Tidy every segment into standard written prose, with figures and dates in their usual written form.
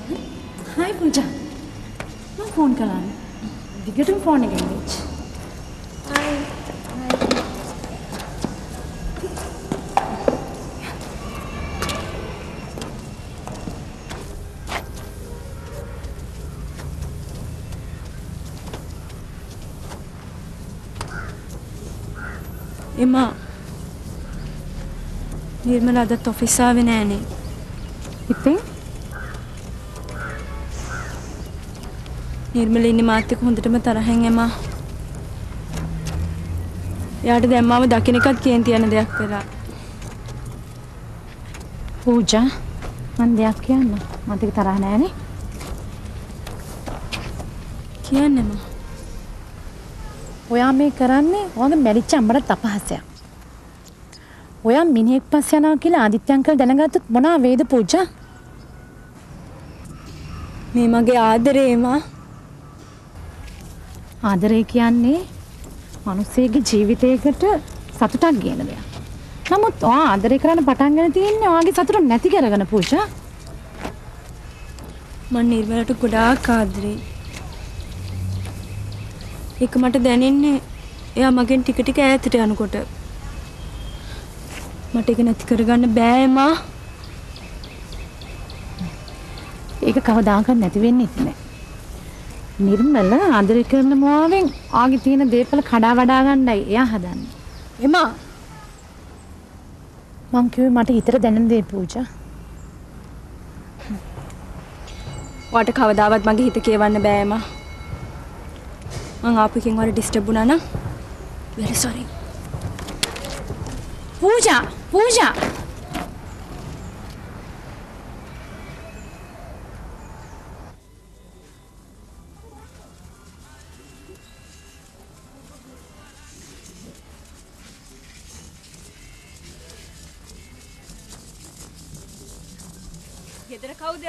हाय पूजा मैं फोन कराने दिगटम फोन එකෙන් हाय එමා නිර්මල අදත් ඔෆිස් ආවේ නෑනේ. ඉතින් නිර්මල ඉන්නේ මාත් එක්ක හොඳටම තරහෙන් එමා. එයාට දැන් මාව දකින්න එකත් කේන්ති යන දෙයක් කරා. පූජා මන් දෙයක් කියන්න මට ඒක තරහ නෑනේ. කියන්නම. ඔයා මේ කරන්නේ ඔයාගේ මැරිච්ච අම්මට අපහාසයක්. ඔයා මිනිහෙක් පස්සේ යනවා කියලා ආදිත්‍ය අංකල් දැනගත්තොත් මොනවා වේද පූජා? මේ මගේ ආදරේ එමා. ආදරේ කියන්නේ මිනිස්සෙගේ ජීවිතයකට සතුටක් ගෙන දෙයක්. නමුත් ඔයා ආදරේ කරන්න පටන් ගන්න තියෙන්නේ ඔයාගේ සතුට නැති කරගෙන පූජා. මම නිර්මලට ගොඩාක් ආදරේ. ඒක මට දැනෙන්නේ එයා මගෙන් ටික ටික ඈතට යනකොට. මට ඒක නැති කරගන්න බෑ එමා. ඒක කවදාකවත් නැති වෙන්නේ නැහැ. නිර්මල ආදරේ කරන මොවාවෙන් ආගේ තියෙන දේපල කඩා වඩා ගන්නයි එයා හදන්නේ. එමා මං කිව්වේ මට හිතට දැනෙන දේ පූජා. ඔයාට කවදාවත් මගේ හිත කියවන්න බෑ එමා. මං ආපු එකෙන් වර ඩිස්ටර්බ් වුණා නම් very sorry. පූජා පූජා ගෙදර කවුද?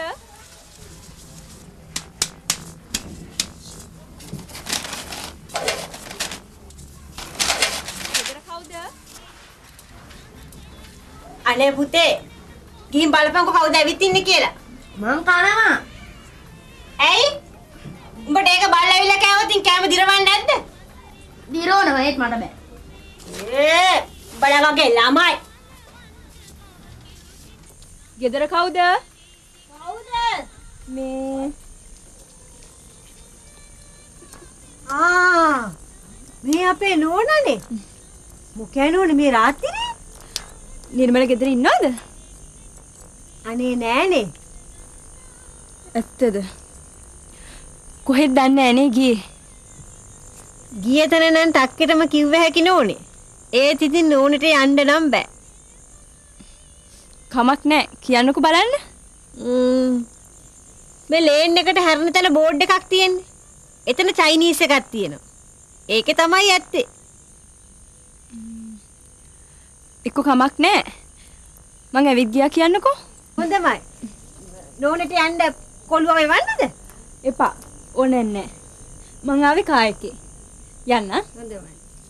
අනේ පුතේ ගිහින් බලපන්කො කවුද ඇවිත් ඉන්නේ කියලා. මං කනවා. ඇයි? උඹට ඒක බලලා ඇවිල්ලා කෑවොත් ඉන් කෑම දිරවන්නේ නැද්ද? දිරවනවා ඒත් මට බෑ. උඹලා වගේ ළමයි. ගෙදර කවුද? කවුද? මේ මේ අපේ නෝනානේ. මොකෑ නෝනේ මේ රාත්‍රියේ? නිර්මල ගෙදර ඉන්නවද? අනේ නෑනේ. ඇත්තද? කොහෙද දන්නේ නෑනේ ගියේ. ගිය තැන නම් ටක්කෙටම කිව්ව හැකි නෝනේ. ඒත් ඉතින් නෝනෙට යන්න නම් බෑ. කමක් නෑ කියන්නකෝ බලන්න. මේ ලේන් එකට හැරෙන තැන බෝඩ් එකක් තියෙන්නේ. එතන චයිනීස් එකක් තියෙනවා. ඒකේ තමයි ඇත්තේ. එක්ක කමක් නෑ. මං ඇවිත් ගියා කියන්නකෝ. හොඳමයි. නෝනෙට යන්න කොළුවම එවන්නද? එපා. ඕනේ නෑ. මං ආවේ කායකේ. යන්න. හොඳමයි.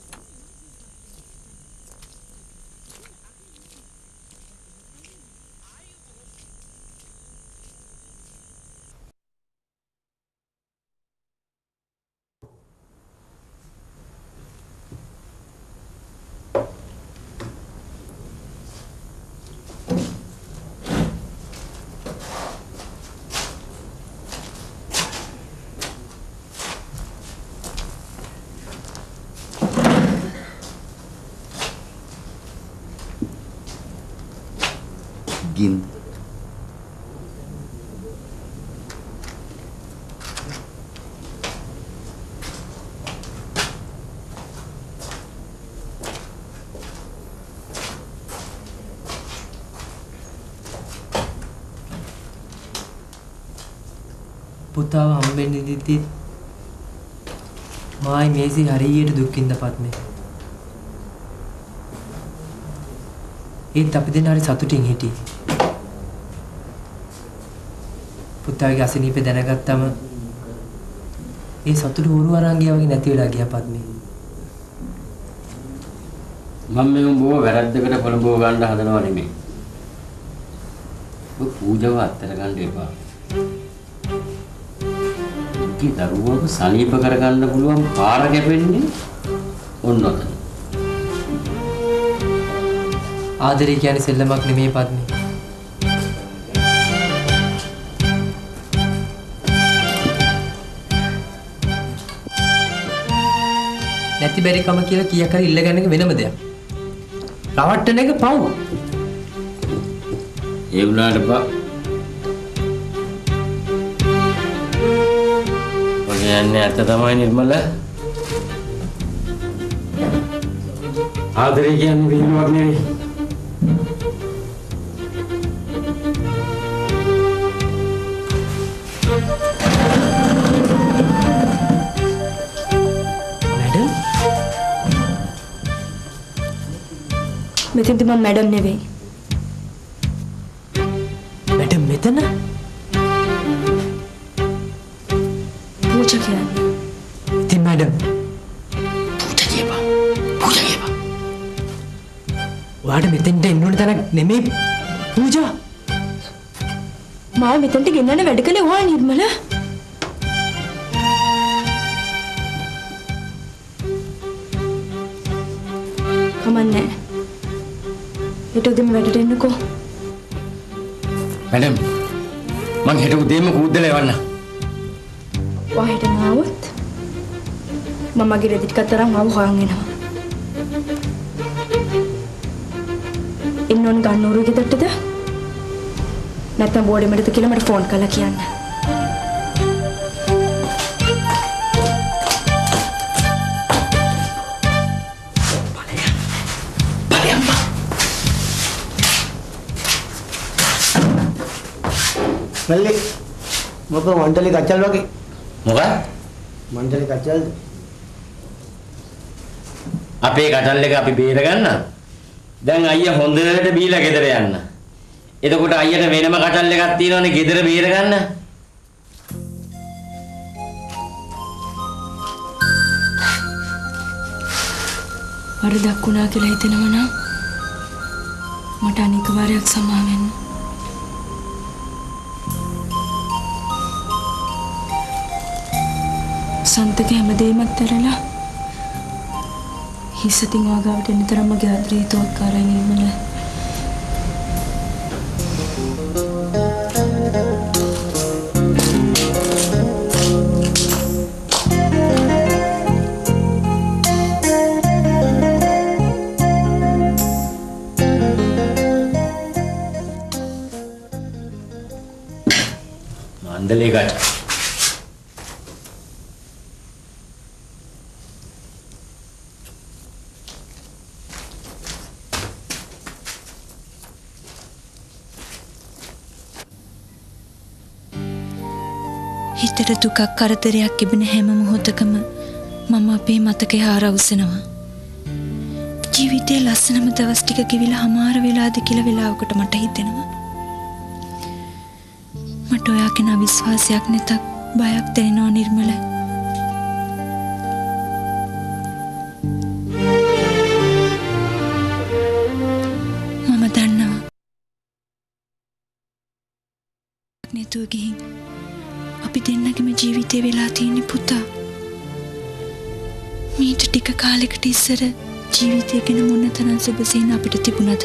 ගින් පුතාව හම්බෙන්න ඉඳිද්දි මායි මේසි හරියට දුක්ින්ද පත්මේ. ඒත් අපි දෙන්න හරි සතුටින් හිටියේ. පුතාගේ අසනීපේ දැනගත්තම ඒ සතුට උරු අරන් ගියා වගේ නැති වෙලා ගියා පත්මේ. මම මේ උඹව වැරද්දකට පොළඹව ගන්න හදනව නෙමෙයි. ඔබ පූජාව අත්තර ගන්න එපා. තමන්ගේ දරුවව සනීප කරගන්න පුළුවන් පාර කැපෙන්නේ ඔන්න ඔතන. ආදරේ කියන්නේ සෙල්ලමක් නෙමෙයි පත්නේ. නැති බැරිකම කියලා කීයක් හරි ඉල්ලගන්න එක වෙනම දෙයක්. රවට්ටන එක පව්. ඒ වුණාට බා ඔය යන්නේ ඇත්ත තමයි නිර්මල. ආදරේ කියන්නේ විහිළුවක් නෙවෙයි. මෙතෙන්දි මම මැඩම් නෙවෙයි. මැඩම් මෙතන? පූජා කියන්නේ. ඉතින් මැඩම් පූජා කියපන්. පූජා කියපන්. ඔයාට මෙතෙන්ට එන්න ඕන තැනක් නෙමෙයි පූජා. මාව මෙතෙන්ට ගෙන්නන්න වැඩ කළේ ඔයා නිර්මල. කමන්නේ. හෙට උදේම වැඩට එන්නකෝ. මැඩම් මං හෙට උදේම කූද්දල එවන්න. ඔයා හෙට නාවොත් මම මගේ රෙදි ටිකක් තරම් ආව හොයන් එනවා. එන්න ඕන ගන්නෝරු ගෙදරටද? නැත්නම් බෝඩෙමඩද කියලා මට ෆෝන් කරලා කියන්න. මල්ලි මොකද මණ්ඩලේ කච්චල් වගේ මොකද? මණ්ඩලේ කච්චල්ද? අපේ කටල් එක අපි බේර ගන්න. දැන් අයියා හොඳට බීලා ගෙදර යන්න. එතකොට අයියට වෙනම කටල් එකක් තියෙනවනේ ගෙදර බේර ගන්න. වරදක් වුණා කියලා හිතෙනවා නම් මට අනික වාරයක් සමා වෙන්න. සන්තක හැමදේමත් තරලා හිසතින් වාගාවට එන්න තරම් මගේ ආදරේ තෝත්කාරයි නිර්මල. මණ්ඩලේ කට හිතට දුකක් කරදරයක් තිබෙන හැම මොහොතකම මම අපේ මතකය ආරවුසනවා. ජීවිතේ ලස්සනම දවස් ටික ගෙවිලා හමාර වෙලාද කියලා වෙලාවකට මට හිතෙනවා. මට ඔයා කෙන විශ්වාසයක් නැතත් බයක් දැනෙනවා නිර්මල. මම දන්නවා නැතුව ගිහින් අපි දෙන්නගේම ජීවිතේ වෙලා තියෙන පුතා. මීට ටික කාලෙකට ඉස්සර ජීවිතය ගැන මොන තරම් සුබසීන අපිට තිබුණද?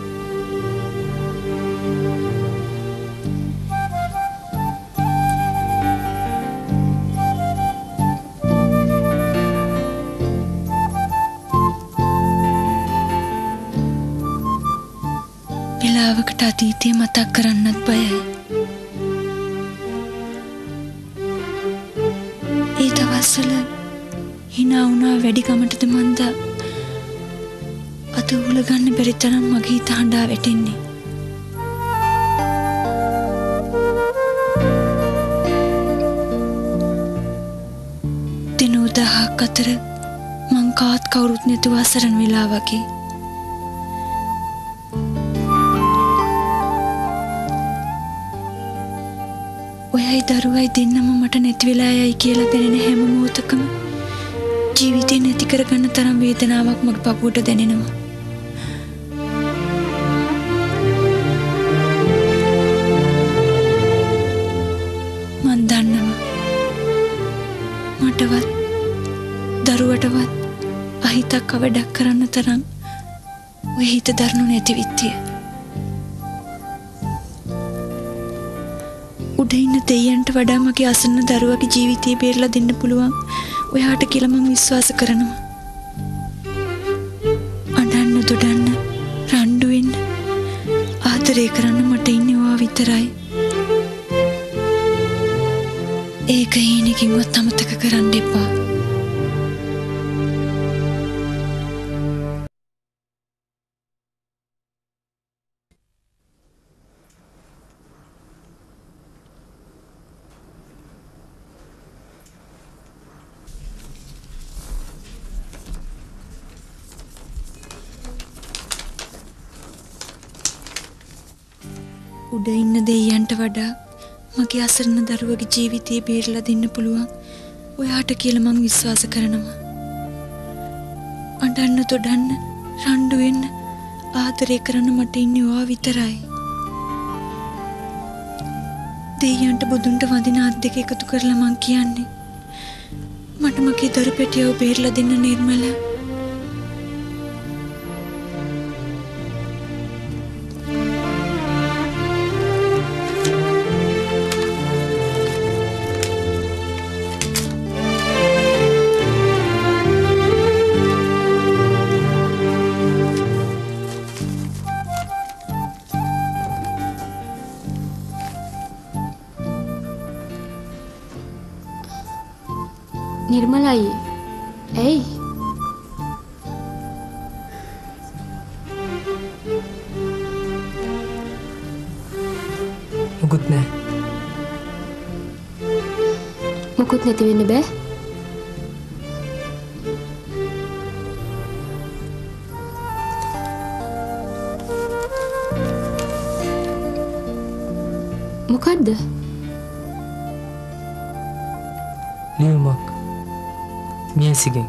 වෙලාවකට අතීතය මතක් කරන්නත් බයයි. ඒ දවස්වල hina වුණා වැඩි කමටද මන්ද අත උල ගන්න බැරි තරම් මගේ හිත හඬා වැටෙන්නේ. දිනු දහක් අතර මං කාත් කවුරුත් නැතුව අසරණ වෙලා වගේ. ඔයයි දරුවයි දෙන්නම මට නැති වෙලා යයි කියලා දැනෙන හැම මොහොතකම ජීවිතේ නැති කරගන්න තරම් වේදනාවක් මගේ පපුවට දැනෙනවා. මන් දන්නවා මොහොතක් අවඩක් කරන්න තරම් ඔය හිත දරනු නැති විත්තිය. උඩ ඉන්න දෙයියන්ට වඩා මගේ අසන්න දරුවගේ ජීවිතය බේරලා දෙන්න පුළුවන් ඔයාට කියලා මම විශ්වාස කරනවා. අඬන්න දොඩන්න රණ්ඩු වෙන්න ආදරය කරන්න මට ඉන්නේ ඔයා විතරයි. ඒක හීනකින්වත් අමතක කරන්න එපා. උඩ ඉන්න දෙයියන්ට වඩා මගේ අසරණ දරුවගේ ජීවිතය බේරලා දෙන්න පුළුවන් ඔයාට කියලා මම විශ්වාස කරනවා. අඬන්න දොඩන්න රණ්ඩු වෙන්න ආදරය කරන්න මට ඉන්නේ ඔයා විතරයි. දෙයියන්ට බුදුන්ට වදින අත් දෙක එකතු කරලා මං කියන්නේ මට මගේ දරු පැටියව බේරලා දෙන්න නිර්මල. නිර්මල අයියේ ඇයි මොකුත් නෑ. මොකුත් නැති වෙන්න බෑ. මොකද්ද? ලියුමක් මියසිගෙන්.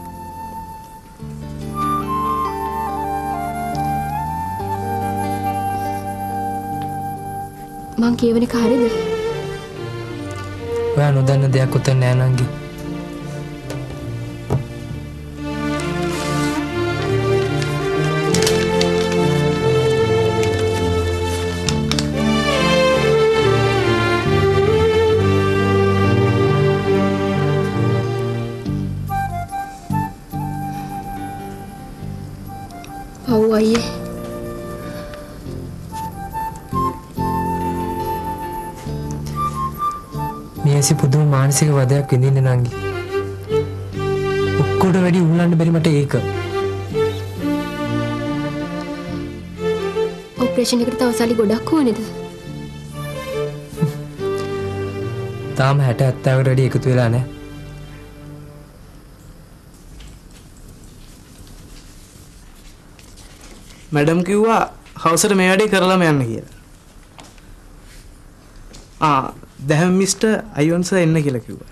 මං කියවන එක හරියද? ඔයා නොදන්න දෙයක් උතන නෑ නංගි. පව් අයියේ. මියසි පුදුම මානසික වදයක් විඳින්න නංගි. ඔක්කොට වැඩි උල්ලන්න බැරි මට ඒක. ඔපරේෂන් එකට තව සල්ලි ගොඩක් ඕනේද? තාම 60-70කට වැඩි එකතු වෙලා නෑ. මැඩම් කිව්වා හවසට මේ වැඩේ කරලාම යන්න කියලා. දැන් මිස්ටර් අයිවන් සර් එන්න කියලා කිව්වා.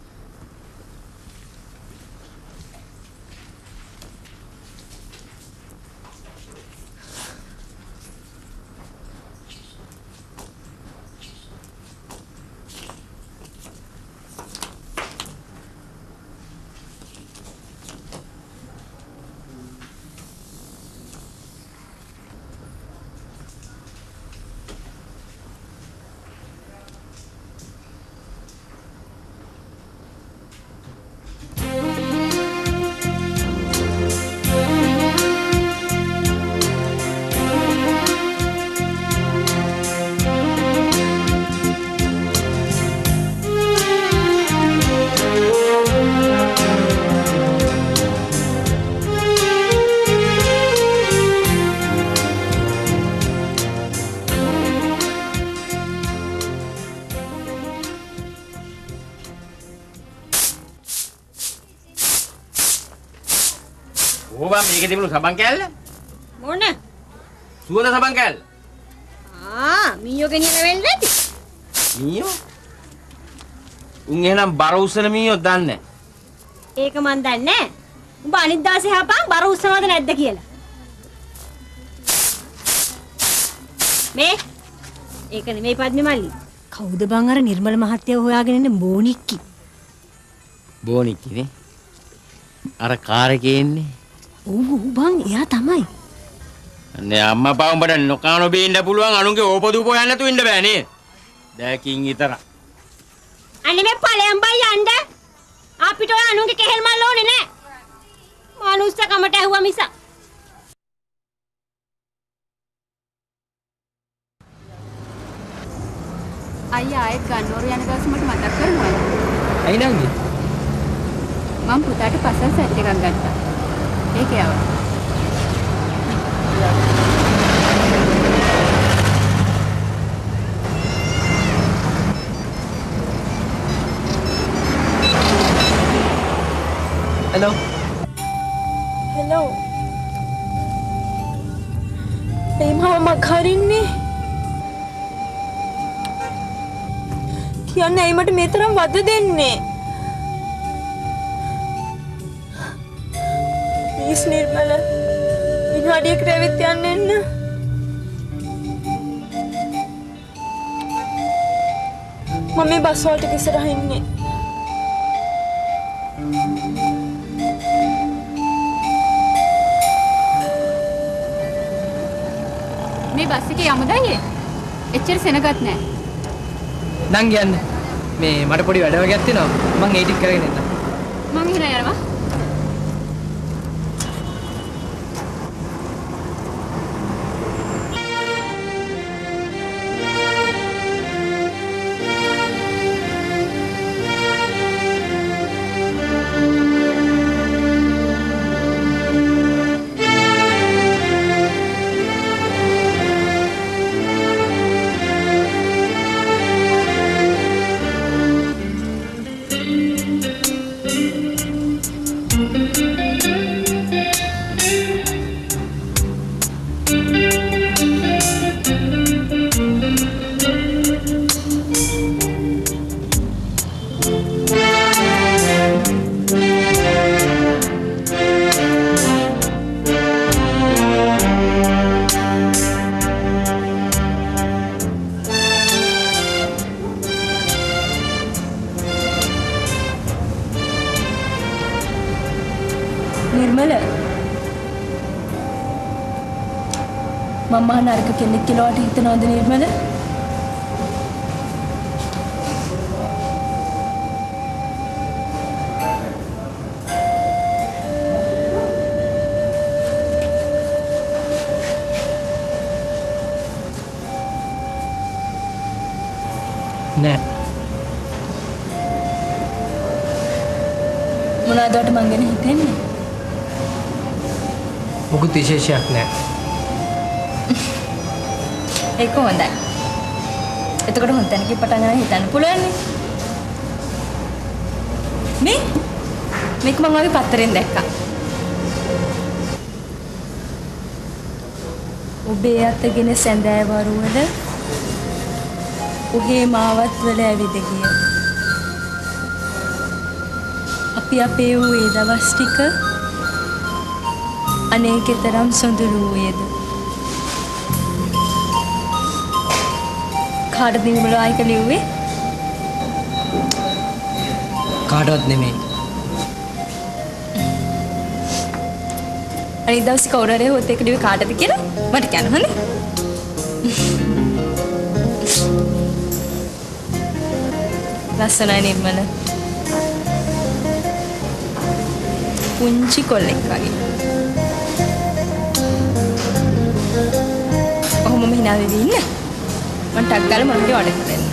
ඕවා මේකේ තිබුණු සබන් කෑල්ල මොන? සුවඳ සබන් කෑල්ල. මීයෝ ගෙනියලා වෙන්නේ නැති. මීයෝ? උන් එහෙනම් බර උස්සන මීයෝ දන්නේ නැහැ. ඒක මන් දන්නේ නැහැ. උඹ අනිත් දවසේ හපන් බර උස්සනවද නැද්ද කියලා. මේ ඒක නෙමෙයි පද්මේ මල්ලි. කවුද බං අර නිර්මල මහත්තයව හොයාගෙන ඉන්න බෝනික්කි? බෝනික්කිනේ. අර කාර් එකේ ඉන්නේ ඌ බං එයා තමයි. අනේ අම්මා පා උඹට නොකානෝ බේන්න පුළුවන් අනුන්ගේ ඕපදූප හොයන්න නැතුව ඉන්න බෑ නේ. දැකින් විතර. අනේ මේ ඵලයන් බයි යන්න. අපිට ඔය අනුන්ගේ කෙහෙල් මල් ඕනේ නෑ. මනුස්සකමට ඇහුවා මිස. අයියා ආයෙත් ගන්නෝරු යන දවස් මට මතක් කරනවා. ඇයි නංගි? මම පුතාට පසල් සෙට් එකක් ගත්තා. ඒකේ ආවා. හෙලෝ. හෙලෝ. ඒ මම කරින්නේ. කියන්නේ ඇයි මට මේ තරම් වද දෙන්නේ? ප්ලීස් නිර්මල. විනාඩියකට ඇවිත් යන්න එන්න. මම මේ බස් වලට ඉස්සරහ ඉන්නේ. මේ බස් එකේ යමුද අයියේ? එච්චර සෙනගත් නෑ. නංගි යන්න. මේ මට පොඩි වැඩ වගේක් තියෙනවා. මං ඒ ටික කරගෙන එන්න. මම ඉහිර යනවා. නිර්මල මම නරක කෙනෙක් කියලා වට හිතනවද නිර්මල? නෑ. මොනවද වට මං ගැන හිතන්නේ? මොකුත් විශේෂයක් නෑ. ඒක හොඳයි. එතකොට හොඳ තැනකින් පටන් ගන්න හිතන්න පුළුවන් නේ? මේක මම ආවේ පත්තරෙන් දැක්කා. ඔබේ අතගෙන සැඳෑ වරුවල ඔහේ මාවත් වල ඇවිද ගිය. අපි අපේ වූ ඒ දවස් ටික අනේකතරම් සොඳුරු වේද. කාටද නිර්මල ආයික ලිව්වේ? කාටවත් නෙමෙයි. අනිත් දවසේ කවුරු හරි හොත් එක ලිව්වේ කාටද කියලා මට කියන්න හොඳේ. ලස්සනයි නිර්මල. පුංචි කොල්ලෙක් වගේ. ඔහොමම hina වෙවි ඉන්න. මම ටක් ගාලා මොනවද වඩ කරන්න.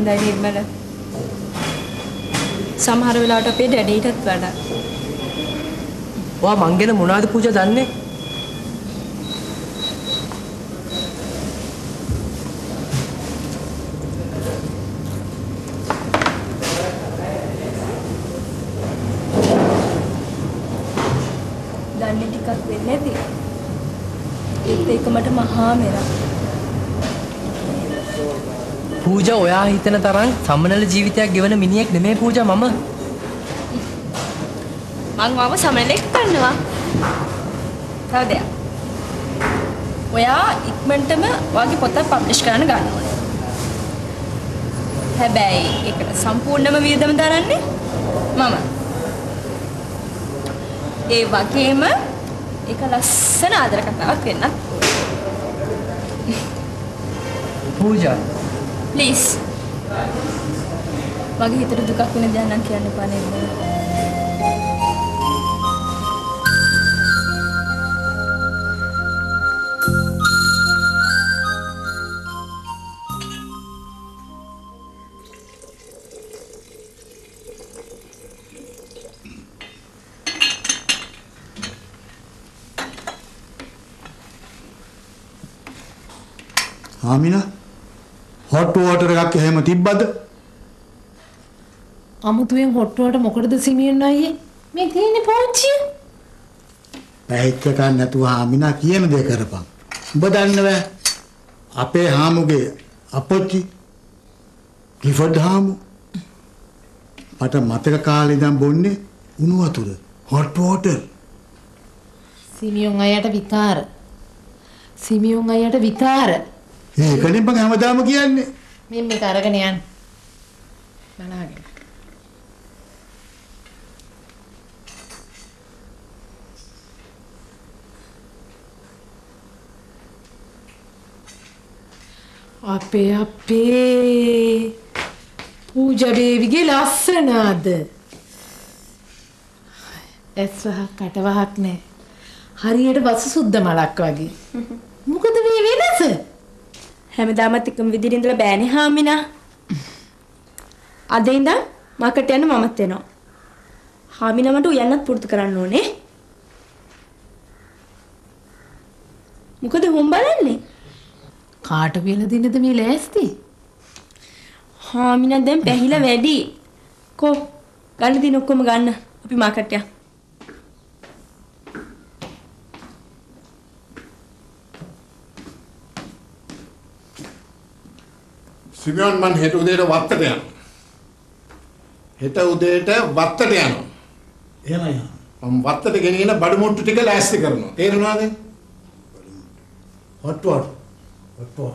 හොඳයි නිර්මල. සමහර වෙලාවට අපේ ඩැඩීටත් වඩා. ඔයා මං ගැන මොනවද පූජා දන්නේ? දන්නේ ටිකක් වෙන්නේ නැති. ඒක මට මහා මෙරක්. පූජා ඔයා හිතන තරම් සම්මනල ජීවිතයක් ගෙවන මිනිහෙක් නෙමෙයි පූජා මම. මං මාව සමනලෙක් කරනවා. තව දෙයක්. ඔයා ඉක්මනටම ඔයාගේ පොත පබ්ලිෂ් කරන්න ගන්න ඕනේ. හැබැයි ඒකට සම්පූර්ණම වියදම දරන්නේ මම. ඒ වගේම ඒක ලස්සන ආදර කතාවක් වෙන්නත් පූජා ප්ලීස්. මගේ හිතට දුකක් වෙන දෙයක් නම් කියන්න එපා නේද? ආමිනා හොට් වෝටර් එකක් එහෙම තිබ්බද? අමුතුවෙන් හොට්ටුවට මොකටද සිමියන් අයියේ? මේ තියෙන්නේ පෝච්චිය. පැහිච්ච කන්න නැතුව ආමිනා කියන දේ කරපන්. ඔබ දන්නව අපේ හාමුගේ අපොච්චි ක්ලිෆර්ඩ් හාමු මට මතක කාලේ ඉඳන් බොන්නේ උණු වතුර හොට් වෝටර්. සිමියන් අයියට විකාර. සිමියන් අයියට විකාර. ඒකනේ මම හැමදාම කියන්නේ. මේ මේක අරගෙන යන්න. බලාගෙන. අපේ පූජා බේවිගේ ලස්සනද? ඇස්වහක් කටවහක් නෑ. හරියට වස සුද්ධ මලක් වගේ. මොකද මේ වෙනස? හැමදාමත් එකම විදිහට ඉඳලා බෑනේ හාමිනා. අද ඉඳන් මාකට් යන්න මමත් එනවා. හාමිනා මට උයන්නත් පුරුදු කරන්න ඕනේ. මොකද හොම් බලන්නේ? කාට වෙන දිනද මේ ලෑස්ති? හාමිනා දැන් පැහිලා වැඩි. කො ගන්න දින ඔක්කොම ගන්න. අපි මාකට් යන්න. සිමියන් මන් හෙට උදේට වත්තට යනවා. හෙට උදේට වත්තට යනවා. එහෙමයි. මම වත්තට ගෙනියන බඩු මුට්ටු ටික ලෑස්ති කරනවා. තේරුණාද? Hot water. Hot water.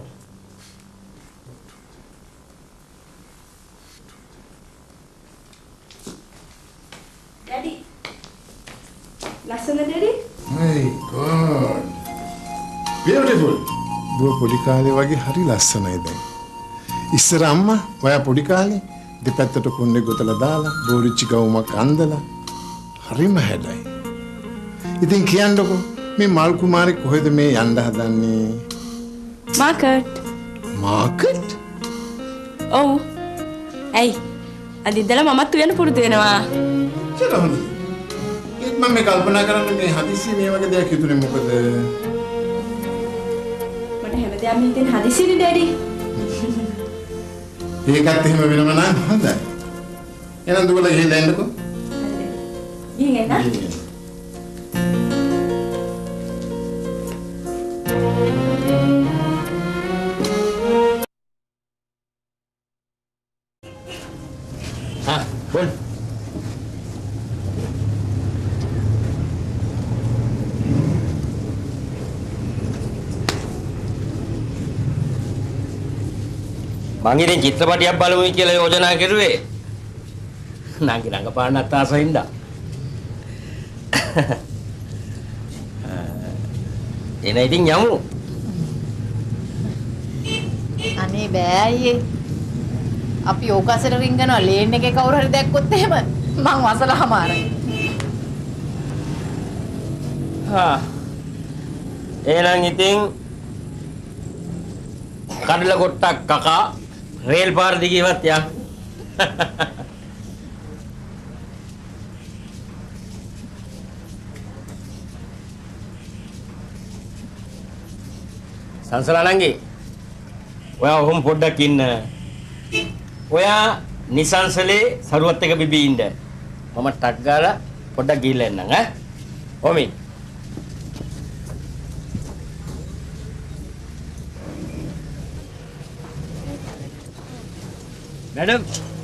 Daddy. ලස්සනද ඩැඩි? My God. Beautiful. දුව පොඩි කාලේ වගේ හරි ලස්සනයි දැන්. ඉස්සර අම්මා ඔයා පොඩි කාලේ දෙපැත්තට කොණ්ඩේ ගොතලා දාලා බෝරිච්චි ගවුමක් අන්දලා හරිම හැඩයි. ඉතින් කියන්නකෝ මේ මල් කුමාරේ කොහෙද මේ යන්න හදන්නේ? මාකට්. මාකට්? ඔව්. ඇයි? අද ඉඳලා මමත් උයන්න පුරුදු වෙනවා. කියලා හොඳයි. ඒත් මම කල්පනා කරන්නේ මේ හදිසියෙ මේ වගේ දෙයක් හිතුනේ මොකද? මට හැමදාම හිතෙන හදිසියෙනේ ඩැඩි. ඒකත් එහෙම වෙනම නම් හොඳයි. එහෙනම් දුවලා ගිහිල්ලා එන්නකෝ. ගිහින් එන්න. Bon. මං ඉතින් චිත්‍රපටියක් බලමුයි කියලා යෝජනා කරුවේ. නංගි රංගපාන්නත් ආසෙන්ද. එන ඉතින් යමු. අනේ බෑ අයියේ. අපි ඕකසට රින්ගනවා ලේන් එකේ කවුරු හරි දැක්කොත් එහෙම මං වසලහමාරයි. එහෙනම් ඉතින් කඩල කොට්ටක් කකා රේල් පාර දිගේවත් යන්. සංසලා නංගි. ඔයා ඔහොම පොඩ්ඩක් ඉන්න. ඔයා නිසංසලේ සරුවත් එක බිබී ඉන්න. මම ටක් ගාලා පොඩ්ඩක් ගිහිල්ලා එන්නම් ඈ. ඔමි. मैडम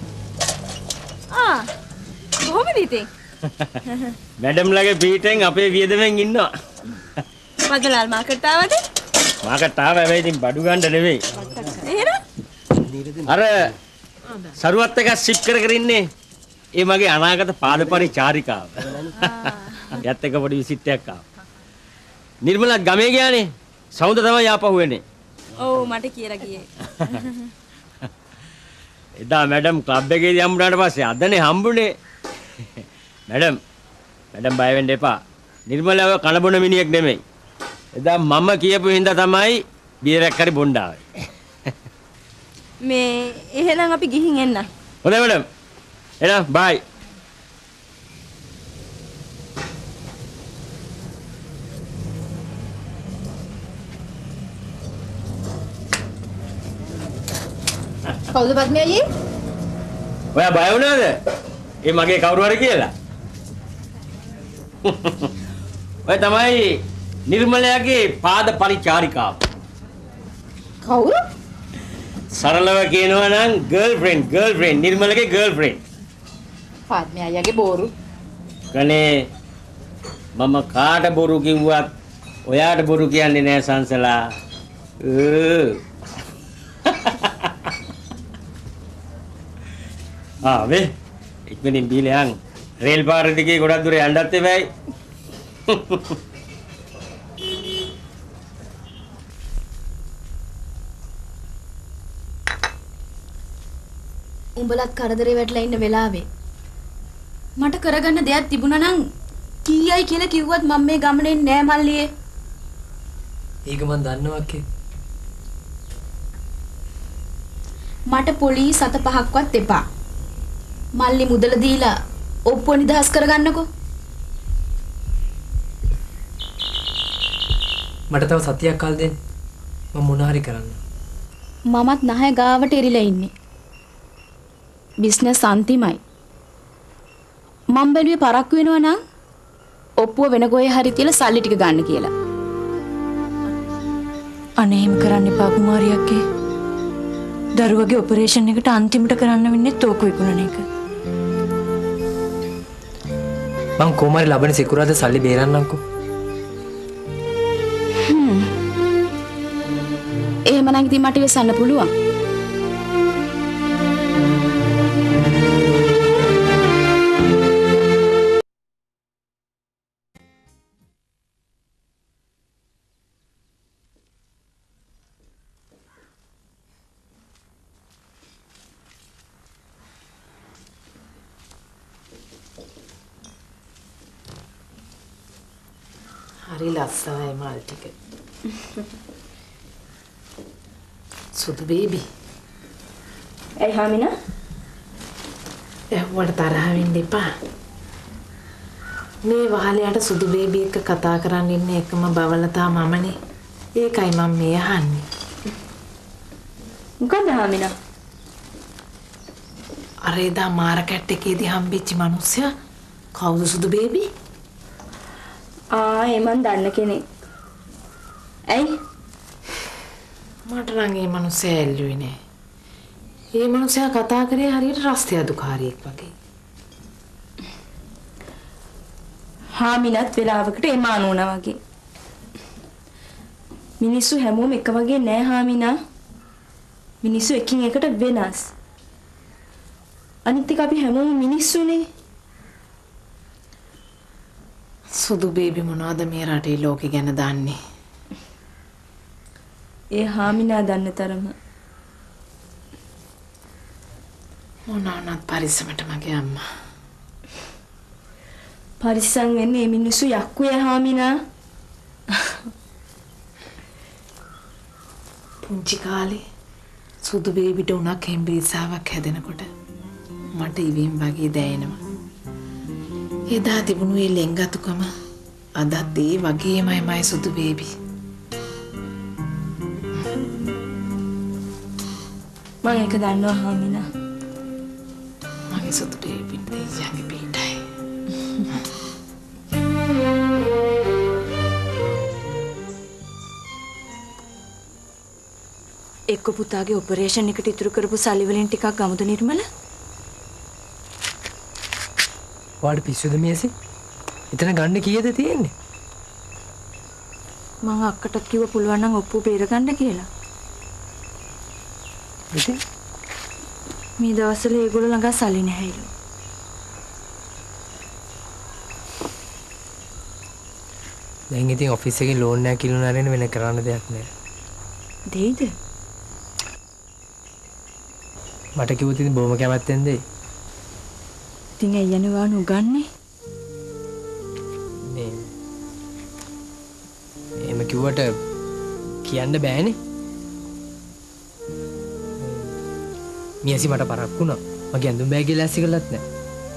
කොහොමද ඉතින්? मैडम ලගේ පීටෙන් අපේ වියදමෙන් ඉන්නවා. මදලාල් මාකට් ආවද? මාකට් ආව හැබැයි ඉතින් බඩු ගන්න නෙවෙයි. එහෙනම් අර සරුවත් එක සිප් කර කර ඉන්නේ. ඒ මගේ අනාගත පාදපරි චාරිකාව. යත් එක පොඩි විසිට් එකක් ආවා. නිර්මලා ගමේ ගියානේ. සෞන්ද තමයි ආපහු එන්නේ. ඔව් මට කියලා ගියේ. එදා මැඩම් ක්ලබ් එකේදී හම්බුනාට පස්සේ අදනේ හම්බුනේ. මැඩම් බය වෙන්න එපා. නිර්මලව කනබොන මිනිහෙක් නෙමෙයි. එදා මම කියපු හින්දා තමයි බියරක් හරි බොන්න ආවේ. මේ එහෙනම් අපි ගිහින් එන්න. හොඳයි මැඩම්. එහෙනම් බයි. කවුද පත්මි අයියේ? ඔයා බය වුණාද? ඒ මගේ කවුරු හරි කියලා. ඔය තමයි නිර්මලයාගේ පාද පරිචාරිකාව. කවුරු? සරලව කියනවා නම් ගර්ල්ෆ්‍රෙන්ඩ් නිර්මලගේ ගර්ල්ෆ්‍රෙන්ඩ්. පත්මි අයියාගේ බෝරු. කනේ මම කාට බොරු කිව්වත් ඔයාට බොරු කියන්නේ නෑ සංසලා. වේ ඉක්මනින් බීලා යන්. රේල් පාර දිගේ ගොඩක් දුර යන්නත් එපැයි. උඹලත් කරදරේ වැටලා ඉන්න වෙලාවේ මට කරගන්න දෙයක් තිබුණා නම් කීයයි කියලා කිව්වත් මම මේ ගමනේ නෑ මල්ලියේ. ඒක මන් දන්නවා අක්කේ. මට පොලිස් 7-5ක්වත් එපා. මල්ලි මුදල දීලා ඔප්පුව නිදහස් කරගන්නකෝ. මට තව සතියක් කල් දෙන්න. මම මොන හරි කරන්න. මමත් නැහැ ගාවට එරිලා ඉන්නේ. බිස්නස් අන්තිමයි. මම බැලුවේ පරක්කු වෙනවා නම් ඔප්පුව වෙන ගොයේ හරි තියලා සල්ලි ටික ගන්න කියලා. අනේ එහෙම කරන්න එපා කුමාරිය අක්කේ. දරුවගේ ඔපරේෂන් එකට අන්තිමට කරන්න වෙන්නේ තෝක විකුණන එක. මං කොමාරි ලබන සිකුරාදා සල්ලි බේරන්නම්කෝ. එහෙමනම් ඉතින් මට ඉවසන්න පුළුවන්. හරි ලස්සනයි මල් ටික. සුදු බේබි. ඇයි හාමිනා? එහුවට තරහ වෙන්න එපා. මේ වහලයට සුදු බේබි එක්ක කතා කරන් ඉන්නේ එකම බවලතා මමනේ. ඒකයි මම මේ අහන්නේ. මොකද හාමිනා? අර එදා මාර්කට් එකේදී හම්බෙච්ච මිනිස්සයා කවුද සුදු බේබි? ඒ මන් දන්න කෙනෙක්. ඇයි? මට නම් ඒ මිනිස්සයා ඇල්ලුවේ නෑ. ඒ මිනිස්සයා කතා කරේ හරියට රස්තිය අදුකාරියෙක් වගේ. හාමිනත් වෙලාවකට එම අනුනා වගේ. මිනිස්සු හැමෝම එක වගේ නෑ හාමිනා. මිනිස්සු එකින් එකට වෙනස්. අනිත් එක අපි හැමෝම මිනිස්සුනේ. සුදු බේබි මොනවද මේ රටේ ලෝකෙ ගැන දන්නේ? ඒ හාමිනා දන්න තරම. මොනවානත් පරිස්සමට මගේ අම්මා. පරිස්සම් වෙන්නේ මේ මිනිස්සු යක්කුවේ හාමිනා. පුංචි කාලේ සුදු බේබිට උනක් හෙම්බිරිසාවක් හැදෙනකොට මට ඉවීම් වගේ දැනෙනවා. එදා තිබුණු ඒ ලෙන්ගතුකම අදත් ඒ වගේමයි මයි සුදු බේබි. මම ඒක දන්නවා හාමිනා. මගේ සුදු බේබිට දෙයියන්ගේ පිටයි. එක්ක පුතාගේ ඔපරේෂන් එකට ඉතුරු කරපු සල්ලි වලින් ටිකක් ගමුද නිර්මල? වාඩි පිස්සුද මේසි? එතන ගන්න කීයද තියෙන්නේ? මම අක්කටත් කිව්ව පුළුවන් නම් ඔප්පු බේර ගන්න කියලා. ඉතින් මේ දවස්වල ඒගොල්ලෝ ළඟ සල්ලි නැහැලු. දැන් ඉතින් ඔෆිස් එකේ ලෝන් එකක් කිලුන අරගෙන වෙන කරන්න දෙයක් නෑ. දෙයිද? මට කිව්වොත් ඉතින් බොහොම කැමැත්තෙන් දෙයි. ඉතින් අයියනවා නුගන්නේ. මේ එහෙම කිව්වට කියන්න බෑනේ. මියසි මට පරක් වුණා. මගේ ඇඳුම් බෑග් එක ලෑස්ති කරලත් නෑ.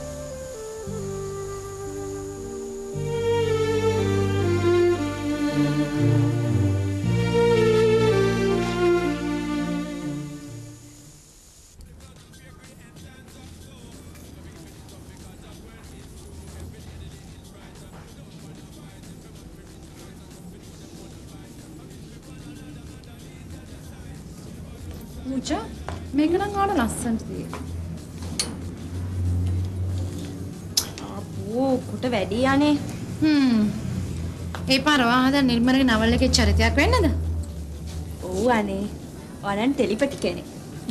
මුචා මේක නම් ආඩ ලස්සනට තියෙනවා. අපෝ කොට වැඩි යන්නේ. ඒ පාරවා හදා නිර්මලගේ නවල් එකේ චරිතයක් වෙන්නද? ඔව් අනේ. ඔයාලන් ටෙලිපති කෙනෙක්.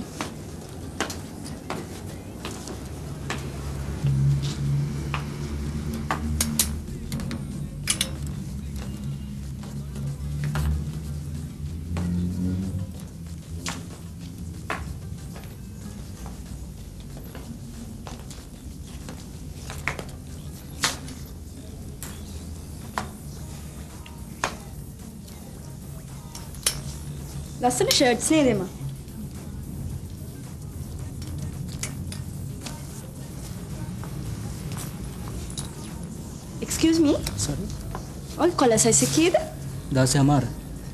ලස්සන ෂර්ට්ස් නේද එම? Excuse me? Sorry. ඔය කොලර් සයිස් එක කීයද? 10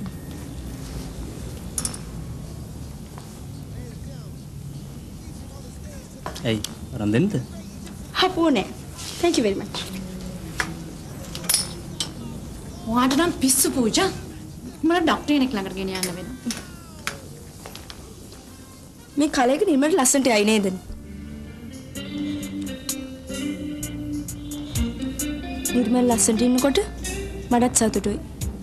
ඇයි අරන් දෙන්නද? හපුනේ. Thank you very much. ඔයාට නම් පිස්සු පූජා. මට ඩොක්ටර් කෙනෙක් ළඟට ගෙන යන්න වෙනවා. මේ කලයක නිර්මලට ලස්සනට යයි නේද? නිර්මල ලස්සනට ඉන්නකොට මටත් සතුටුයි.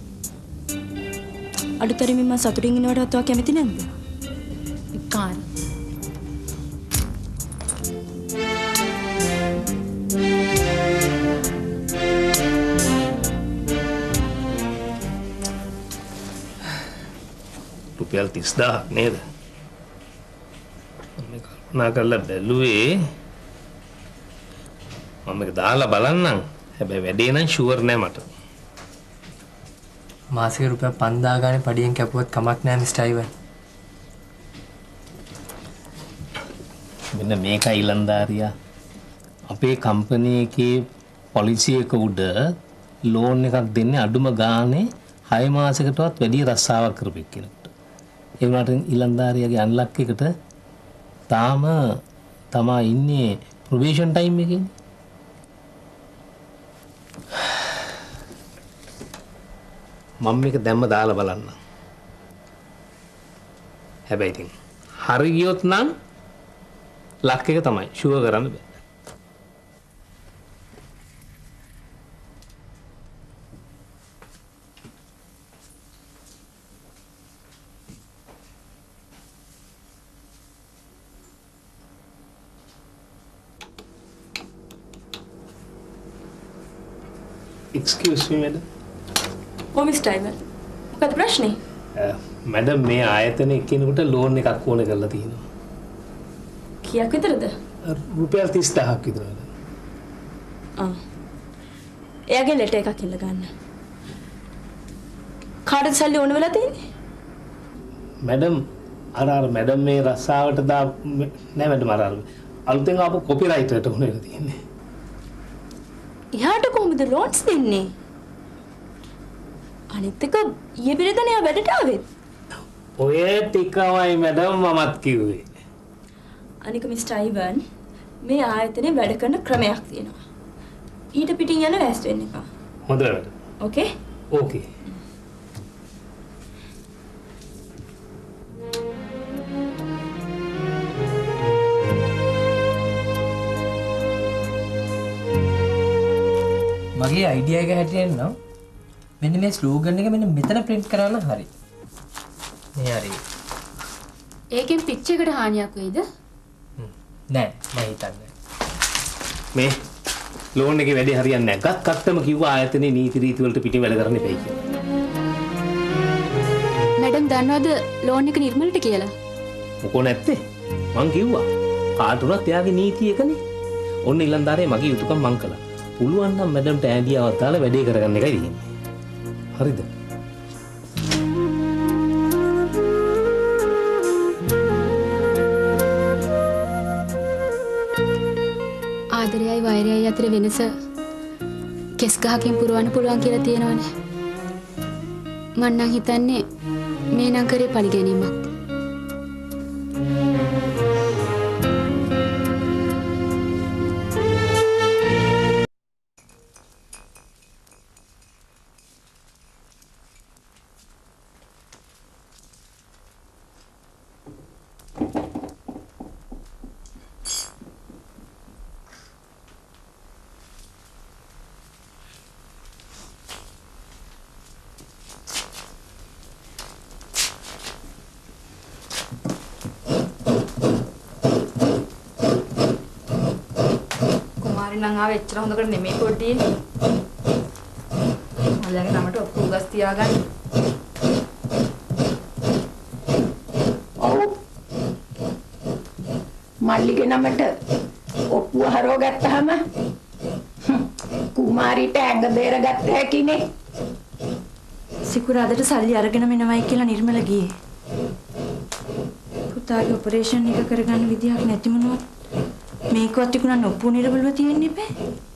අඩුතරමින් මම සතුටින් ඉන්නවටවත් ඔයා කැමති නැද්ද? කාර. රුපියල් 30000ක් නේද? මම කල්පනා කරලා බැලුවේ මම මේක දාලා බලන්නම්. හැබැයි වැඩේ නම් ෂුවර් නෑ මට. මාසික රුපියල් 5000 ගානේ පඩියෙන් කැපුවත් කමක් නෑ මිස්ටර් අයිවන්. මෙන්න මේකයි ඊලන්දාරියා. අපේ කම්පැනි එකේ පොලිසි එක උඩ ලෝන් එකක් දෙන්නේ අඩුම ගානේ 6 මාසයකටවත් වැඩි රස්සාවක් කරපු කෙනෙකුට. ඒ වුණාට ඊලන්දාරියාගේ අන්ලක් එකට තාම තමා ඉන්නේ ප්‍රොබේෂන් ටයිම් එකේ. මම මේක දැම්ම දාලා බලන්න. හැබැයි ඉතින් හරි ගියොත් නම් ලක් එක තමයි ෂුවර් කරන්න බෑ. Excuse me, madam. ඔව් මිස්ටර් අයිවන්. මොකද ප්‍රශ්නේ? මැඩම් මේ ආයතනයේ කෙනෙකුට ලෝන් එකක් ඕන කරලා තියෙනවා. කීයක් විතරද? රුපියල් 30000ක් විතර. එයාගේ ලෙටර් එකක් ඉල්ල ගන්න. කාටද සල්ලි ඕන වෙලා තියෙන්නේ? මැඩම් අර මැඩම් මේ රස්සාවට දා නෑ මැඩම් අර අලුතෙන් ආපු කොපිරයිටර්ට උනේ තියෙන්නේ. එයාට කොහොමද ලෝන්ස් දෙන්නේ? අනිත් එක ඊයේ පෙරේදා එයා වැඩට ආවේ. ඔය ටිකමයි මැඩම් මමත් කිව්වේ. අනික මිස්ටර් අයිවන් මේ ආයතනයේ වැඩ කරන ක්‍රමයක් තියෙනවා. ඊට පිටින් යන වැස් වෙන්න එපා. හොඳයි මැඩම්. ඕකේ? ඕකේ. මගේ අයිඩියා එක හැටියෙන් නම් මෙන්න මේ ස්ලෝගන් එක මෙන්න මෙතන print කරන්න හරි. මේ හරි. ඒකෙන් පිච් එකට හානියක් වෙයිද? නෑ මම හිතන්නේ. මේ ලෝන් එකේ වැඩේ හරියන්නේ නැහැ. ගත්තම කිව්වා ආයතනයේ නීති රීති වලට පිටින් වැඩ කරන්න එපයි කියලා. මැඩම් දන්නවද ලෝන් එක නිර්මලට කියලා? මොකෝ නැත්තේ? මං කිව්වා. කාට උනත් එයාගේ නීති එකනේ. ඔන්න ඊළඳාරේ මගේ යුතුයකම් මං කළා. පුළුවන් නම් මැඩම්ට ඇඳියාවක් දාලා වැඩේ කරගන්න එකයි තියෙන්නේ. හරිද? ආදරයයි වෛරයයි අතර වෙනස කෙස් ගහකින් පුරවන්න පුළුවන් කියලා තියෙනවනේ. මම නම් හිතන්නේ මේ නම් කරේ පරිගැනීමක්. නම් ආව එච්චර හොඳකට නෙමෙයි පොඩ්ඩියේ. මල්ලගේ නමට ඔක්කොම උගස් තියාගන්න. ඔව්. මල්ලිගේ නමට ඔප්පුව හරව ගත්තාම කුමාරීට ඇඟ බේරගත්ත හැකිනේ. සිකුරාදට සල්ලි අරගෙන මෙනවයි කියලා නිර්මල ගියේ. පුතාගේ ඔපරේෂන් එක කරගන්න විදියක් නැති මොනවත් මේකවත් තිකුණා නොප්පු නිරබලව තියෙන්නේ බෑ.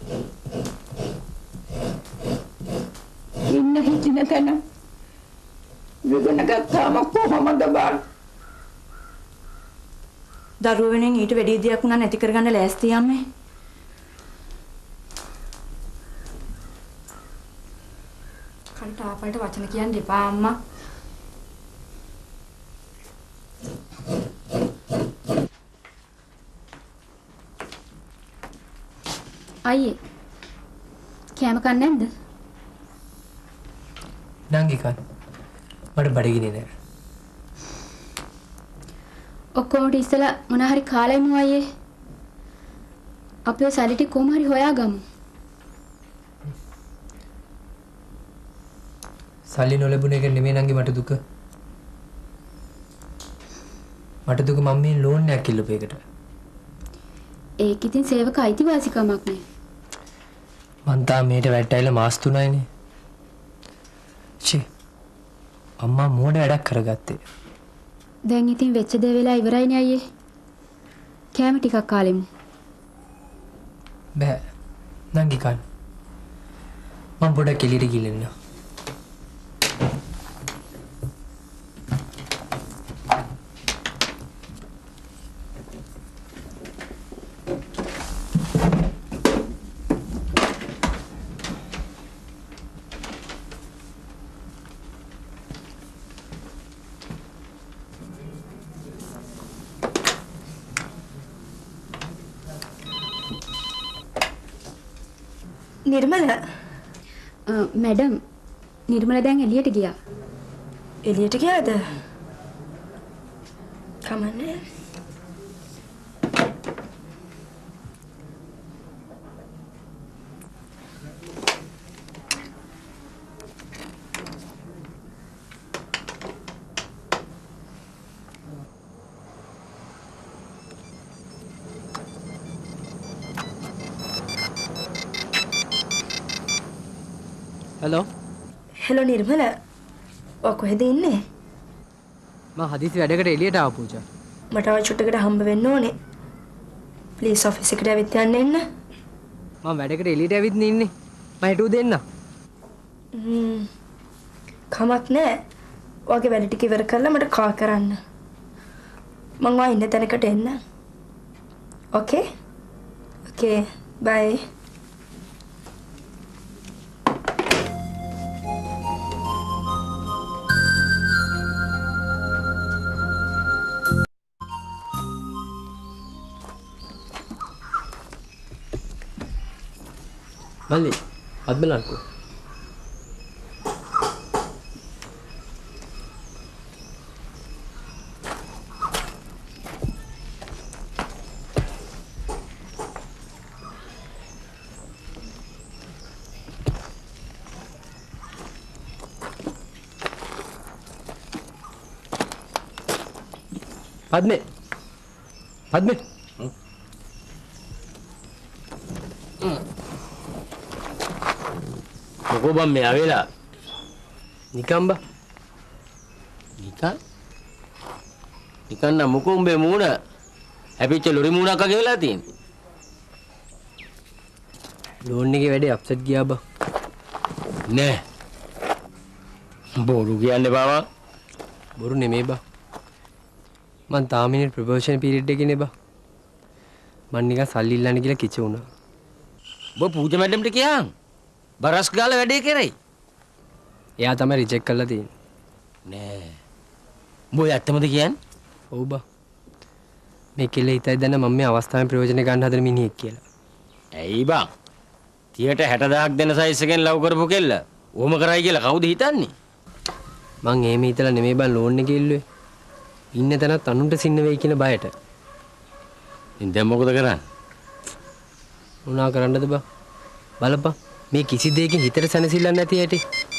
ඉන්න හිටින තැන විගුණ ගත්තාම කොහොමද බං? දරුව වෙනෙන් ඊට වැඩි දෙයක් උනා නැති කරගන්න ලෑස්ති යන්නේ. කන්ට ආපල්ට වචන කියන්න එපා අම්මා. අයියේ කෑම කන්නේ නැද්ද? නංගි කන්න. මට බඩගිනේ නෑ. ඔක්කොමට ඉස්සලා මොන හරි කාලෙමු අයියේ. අපේ සල්ලි ටික කොහොම හරි හොයාගමු. සල්ලි නොලැබුණ එක නෙමෙයි නංගි මට දුක. මට දුක මම මේ ලෝන් එකක් ඉල්ලපු එකට. ඒක ඉතින් සේවක අයිතිවාසිකමක් නේ. මං තාම මේට වැට්ටයිලා මාස් 3යිනේ. අම්මා මෝඩ වැඩක් කරගත්තේ. දැන් ඉතින් වෙච්ච දේ වෙලා ඉවරයිනේ අයියේ. කෑම ටිකක් කාලෙමු. බෑ. නංගි කන්න. මම පොඩක් එළියට ගිහින් එන්න. නිර්මල මැඩම් නිර්මල දැන් එළියට ගියා. එළියට ගියාද? කමන්නේ. හලෝ. හෙලෝ නිර්මල. ඔය කොහෙද ඉන්නේ? මම හදිසි වැඩකට එළියට ආවා පූජා. මට ආව චුට්ටකට හම්බ වෙන්න ඕනේ. ප්ලීස් ඔෆිස් එකට ඇවිත් යන්න එන්න. මම වැඩකට එළියට ඇවිත් ඉන්නේ. මම හිතුව දෙන්න. කමක් නෑ. ඔයාගේ වැඩ ටික ඉවර කරලා මට කා කරන්න. මම ඔයා ඉන්න තැනකට එන්න. ඕකේ? ඕකේ. බයි. මල්ලි අද්මලන්කෝ පද්මේ පද්මේ මොකෝ බම් මේ ආවෙලා නිකන් බා නිකන් නම් මොකෝ උඹේ මූණ හැපිච්ච ලොරි මූණක් වගේ වෙලා තියෙන්නේ. ලෝන් එකේ වැඩේ අප්සෙට් ගියා බා. නෑ බොරු කියන්නේ බාවා. බොරු නෙමෙයි බා. මං තාමිනේ ප්‍රොපෝෂන් පීරියඩ් එකේ නේ බා. මං නිකන් සල්ලි ඉල්ලන්න කියලා කිච වුණා. ඔබ පූජා මැඩම්ට කියන් බරස් ගාලා වැඩේ කරේ. එයා තමයි රිජෙක්ට් කරලා තියෙන්නේ. නෑ. උඹ ඇත්තමද කියන්නේ? ඔව් බා. මේ කෙල්ල හිතයි දැන මම මේ අවස්ථාවෙන් ප්‍රයෝජන ගන්න හදන මිනිහෙක් කියලා. ඇයි බං? 60000ක් දෙන සයිස් එකෙන් ලව් කරපු කෙල්ල. ඕම කරයි කියලා කවුද හිතන්නේ? මං එහෙම හිතලා නෙමෙයි බං ලෝන් එක ඉල්ලුවේ. ඉන්න තැනත් අනුන්ට සින්න වෙයි කියන බයට. ඉතින් දැන් මොකද කරන්නේ? මොනවා කරන්නද බං? බලපන්. මේ කිසි දෙයකින් හිතට සැනසෙල්ලක් නැති ඇටි.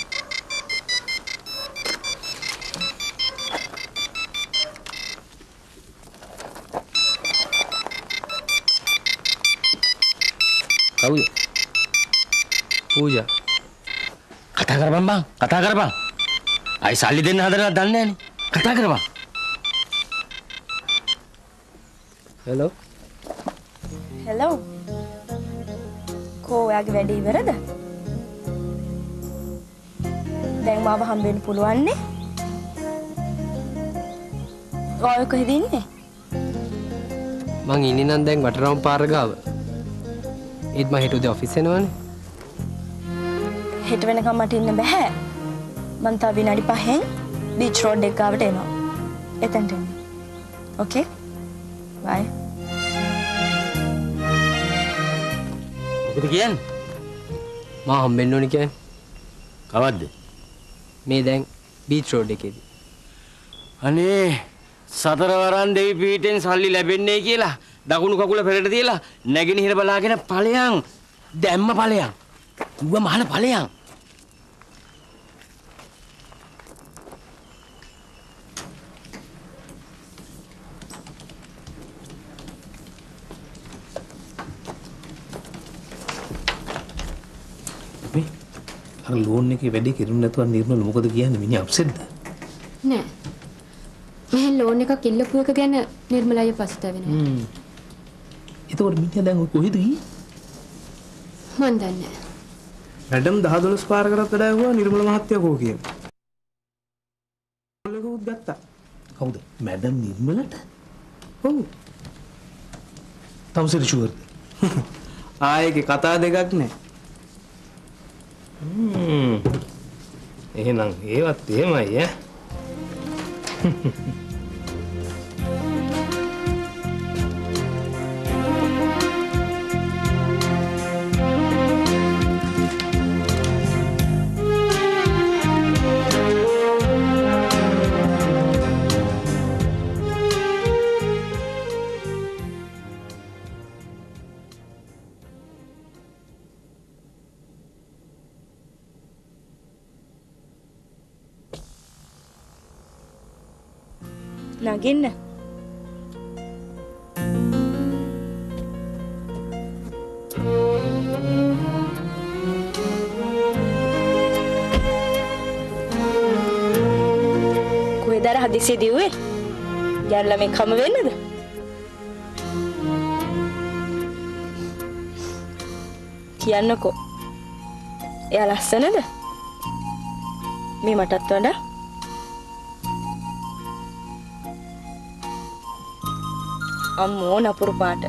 කවුද? පූජා. කතා කරපන් බං. කතා කරපන්. අයි සල්ලි දෙන්න හදනවද දන්නේ නැහනේ. කතා කරපන්. හෙලෝ. හෙලෝ. ඔයාගේ වැඩේ ඉවරද? දැන් මාව හම්බෙන්න පුළුවන් නේ? ඔය කොහෙද ඉන්නේ? මං ඉන්නේ නම් දැන් වටරවුම් පාර ගාව. ඒත් මම හෙට උදේ ඔෆිස් එනවනේ. හෙට වෙනකම් මට ඉන්න බෑ. මං තව විනාඩි 5න් බීච් රෝඩ් එක ගාවට එනවා. එතනට එන්න. ඕකේ? බයි. මොකද කියන්නේ? මා හම්බෙන්න ඕනේ කියන්නේ. කවද්ද? මේ දැන් බීච් රෝඩ් එකේදී. අනේ සතරවරන් දෙවි පීඨෙන් සල්ලි ලැබෙන්නේ කියලා දකුණු කකුල පෙරට තියලා නැගිනහිර බලාගෙන ඵලයන් දැම්ම ඵලයන්. ඌව මහල ඵලයන්. අර ලෝන් එකේ වැඩේ කිරුණ නැතුව නිර්මල මොකද කියන්නේ මිනිහා අප්සෙට්ද? නෑ. මෙහෙන් ලෝන් එකක් ඉල්ලපු එක ගැන නිර්මලයි පසුතැවෙනවා. එතකොට මිනිහා දැන් කොහෙද ගියේ? මන් දන්නේ නෑ. මැඩම් 10-12 පාරකටත් වැඩ ඇහුවා නිර්මල මහත්තයා කෝ කියලා. ලකුත් ගත්තා. කවුද? මැඩම් නිර්මලට? ඔව්. තවසරි ෂුවර්ද? ආයේ කතා දෙකක් නෑ. එහෙනම් ඒවත් එහෙමයි ඈ. නගින්න. කොහෙද අර හදිසියෙ දිව්වේ? යන්න මේ කම වෙන්නද? කියන්නකෝ. එයා ලස්සනද? මේ මටත් වඩා? අම්මෝ නපුරු පාට.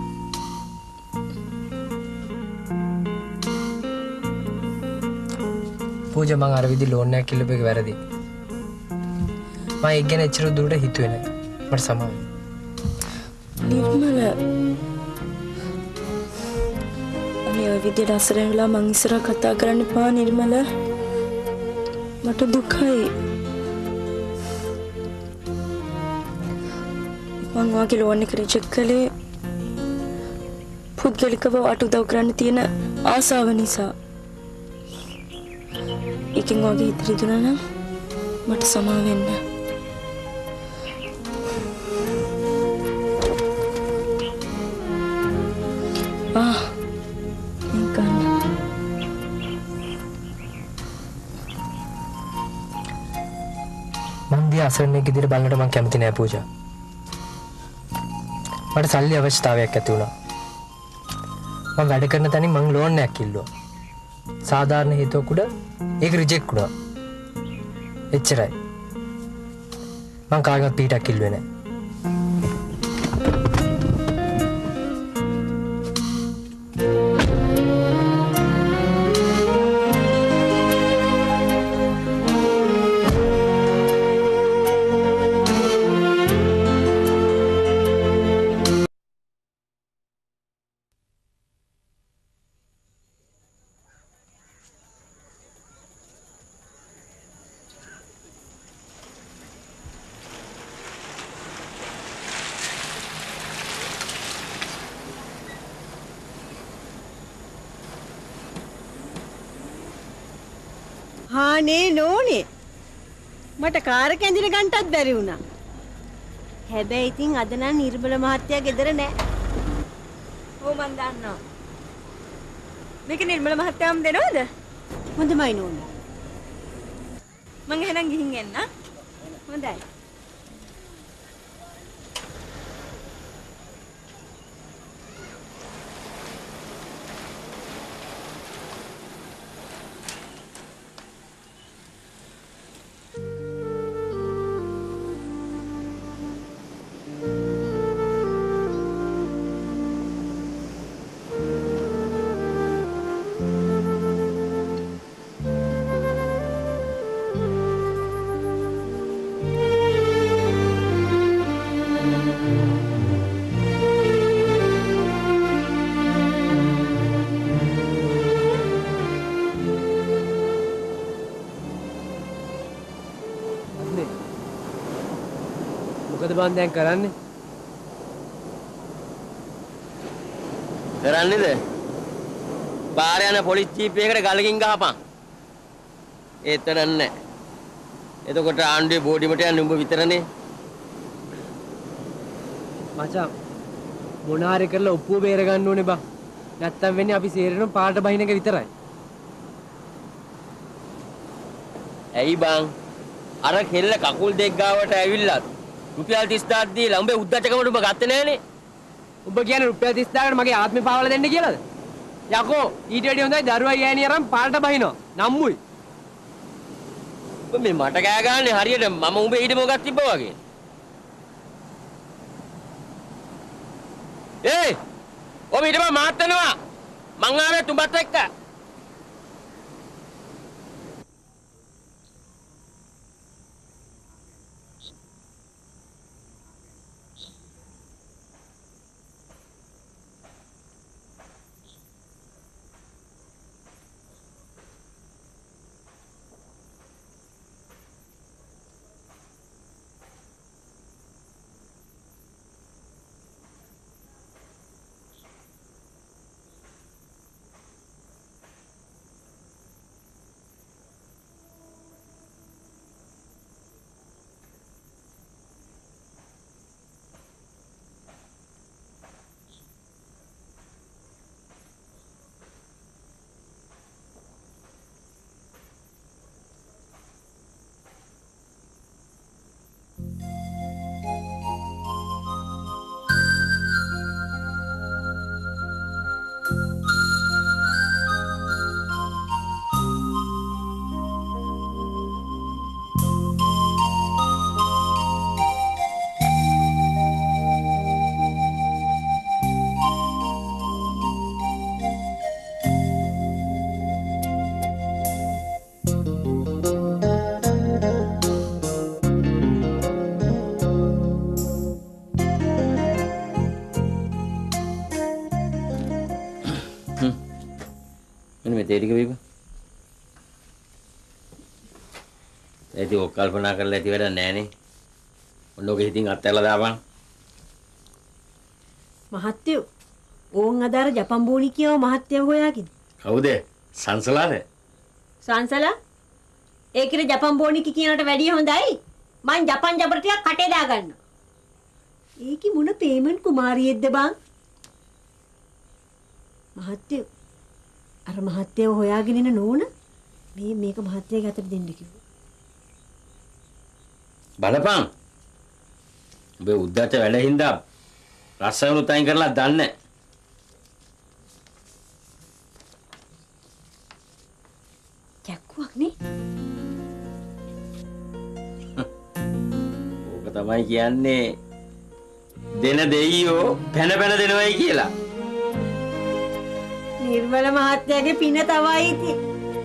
පූජා මං අර විදි ලෝන් එකක් කිල්ලපු එක වැරදි. මම ඒක ගැන එච්චර දුරට හිතුවේ නැහැ. මට සමාවෙන්න. නිර්මල මේ ඔය විදිහට අසරණ වෙලා මං ඉස්සරහ කතා කරන්න එපා නිර්මල. මට දුකයි. මං වාගේ ලෝන් එක රිජෙක්ට් කළේ පුද්ගලිකව වාට උදව් කරන්න තියෙන ආසාව නිසා. ඒකෙන් වාගේ ඉතිරි දුනා නම් මට සමා වෙන්න. අසරණෙක් විදිහට බලනට මම කැමති නෑ පූජා. මට සල්ලි අවශ්‍යතාවයක් ඇති වුණා. මම වැඩ කරන තැනින් මං ලෝන් එකක් ඉල්ලුවා. සාධාරණ හේතුවක් උඩ ඒක රිජෙක්ට් වුණා. එච්චරයි. මං කාගෙවත් පිටක් ඉල්ලුවේ නෑ. අනේ නෝනේ මට කාර් එක ඇඳින ගන්නටත් බැරි වුණා. හැබැයි ඉතින් අද නම් නිර්මල මහත්තයා ගෙදර නෑ. ඔව් මන් දන්නවා. මේක නිර්මල මහත්තයාම දෙනවද? හොඳමයි නෝනේ. මං එහෙනම් ගිහින් එන්න. හොඳයි. මොකද බං දැන් කරන්නේ? කරන්නේද? පාර යන පොලිස් ජීප් එකකට ගලකින් ගහපන්. ඒත් නෑ. එතකොට ආණ්ඩුවේ බෝඩිමට යන්නේ උඹ විතරනේ. මචං මොනාරි කරලා ඔප්පුව බේර ගන්න ඕනේ බං. නැත්තම් වෙන්නේ අපි සේරෙනම පාට බහින එක විතරයි. ඇයි බං? අර කෙල්ල කකුල් දෙක ගාවට ඇවිල්ලා රුපියල් 30000ක් දීලා උඹේ උද්දච්චකමට උඹ ගත්තේ නෑනේ. උඹ කියන්නේ රුපියල් 30000කට මගේ ආත්මේ පාවලා දෙන්න කියලාද? යකෝ ඊට වැඩිය හොඳයි දරුවා ගෑණි අරන් පාරට බහිනවා. නම්මුයි. උඹ මේ මට කෑ ගහන්නේ හරියට මම උඹේ ඊට මොකක් තිබ්බා වගේ. ඒයි! ඔබ ඊට මාත් වෙනවා. මං ආවේ තුඹත් එක්ක. තේ ටික බීපන්. ඒටි ඔක් කල්පනා කරලා ඇති වැඩක් නෑනේ. ඔන්න ඔක හිතින් අත්හැරලා දාපන්. මහත්තයෝ ඕන් අදාර ජපන් බෝනි කියව මහත්තයව හොයාගෙන. කවුද? සංසලාද? සංසලා? ඒකිර ජපන් බෝනි කියනට වැඩිය හොඳයි. මං ජපන් ජබර ටිකක් කටේ දාගන්නවා. ඒකි මොන පේමන්ට් කුමාරියෙක්ද බං? මහත්තයෝ අර මහත්තයව හොයාගෙන ඉන්න නෝන මේක මහත්තයගේ අතට දෙන්න කිව්වා. බලපන්. ඔබ උද්දච්ච වැඩ හින්දා රස්සවලුත් අයින් කරලා දන්නේ. චක්කුවක් නේ? ඕක තමයි කියන්නේ දෙන දෙයියෝ පැන පැන දෙනවයි කියලා. නිර්මල මහත්තයාගේ පින තවයි ඉතින්.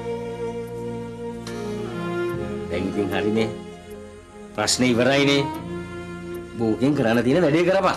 දැන් ඉතින් හරිනේ. ප්‍රශ්නේ ඉවරයිනේ. බෝකෙන් කරන්න තියෙන වැඩේ කරපන්.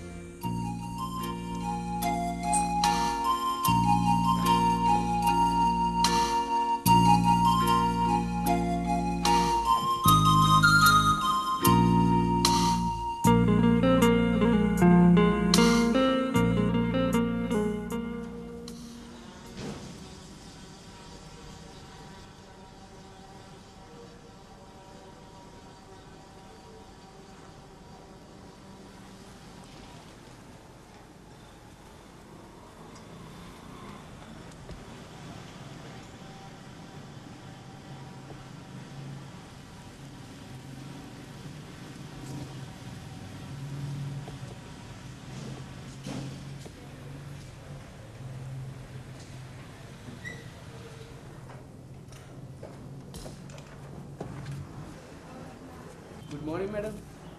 Good morning, madam.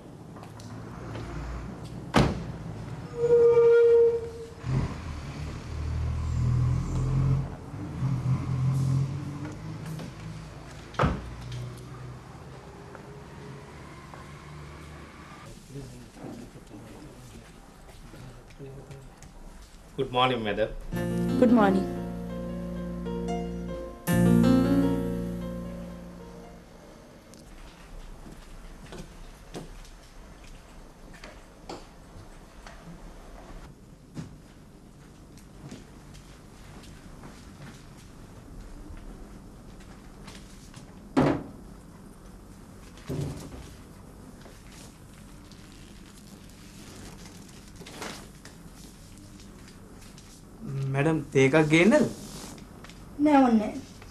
Good morning, madam. Good morning. Madam ते එකක් ගේන්නද? නෑ ඕනේ.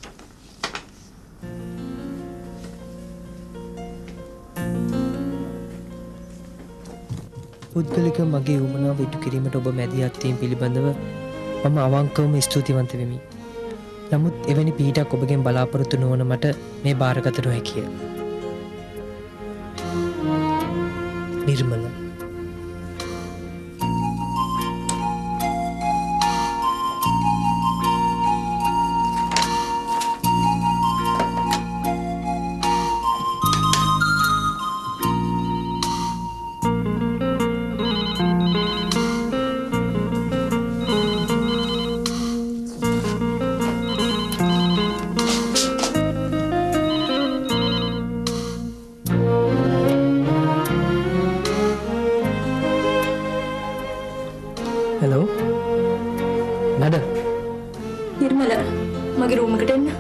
පුද්ගලික මගේ උමනාව ඉටු කිරීමට ඔබ මැදිහත් වීම පිළිබඳව මම අවංකවම ස්තුතිවන්ත වෙමි. නමුත් එවැනි පිහිටක් ඔබගෙන් බලාපොරොත්තු නොවන මට මේ බාරගත නොහැකිය. නිර්මල. Hello? Nada? නිර්මල මගේ රූම් එකට එන්න.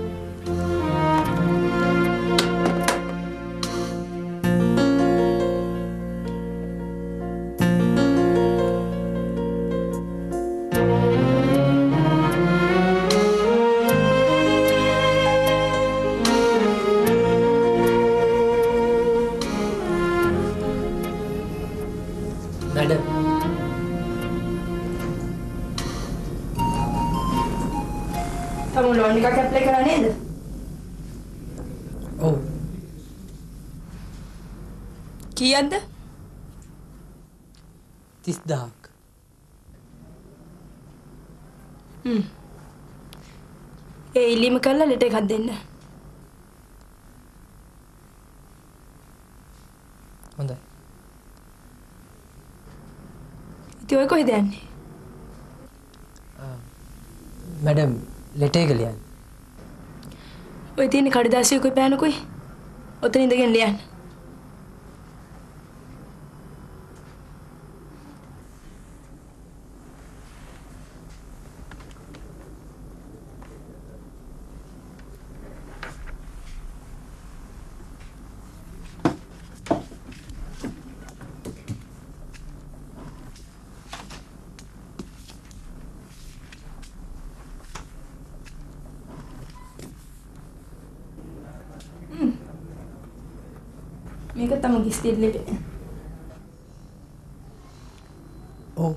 Nada? තම ලෝන් එකක් ඇප්ලයි කරා නේද? ඔව්. කීයක්ද? 30000ක්. ඒ ඉල්ලීම කරලා ලෙටර් එකක් දෙන්න. හොඳයි. ඉතින් ඔය කොහෙද යන්නේ? මැඩම් ලෙටර් එක ලියන්න. ඔය තියෙන කඩදාසිය කොයි පෑනකොයි. ඔතන ඉඳගෙන ලියන්න. මේක තමයි ස්ටිල් ලෙටර්. ඔව්.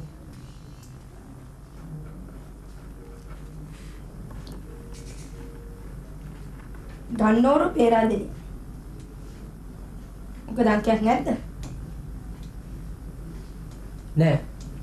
ගන්නෝරු පේරාදෙනි. මොකද අංකයක් නැද්ද? නෑ.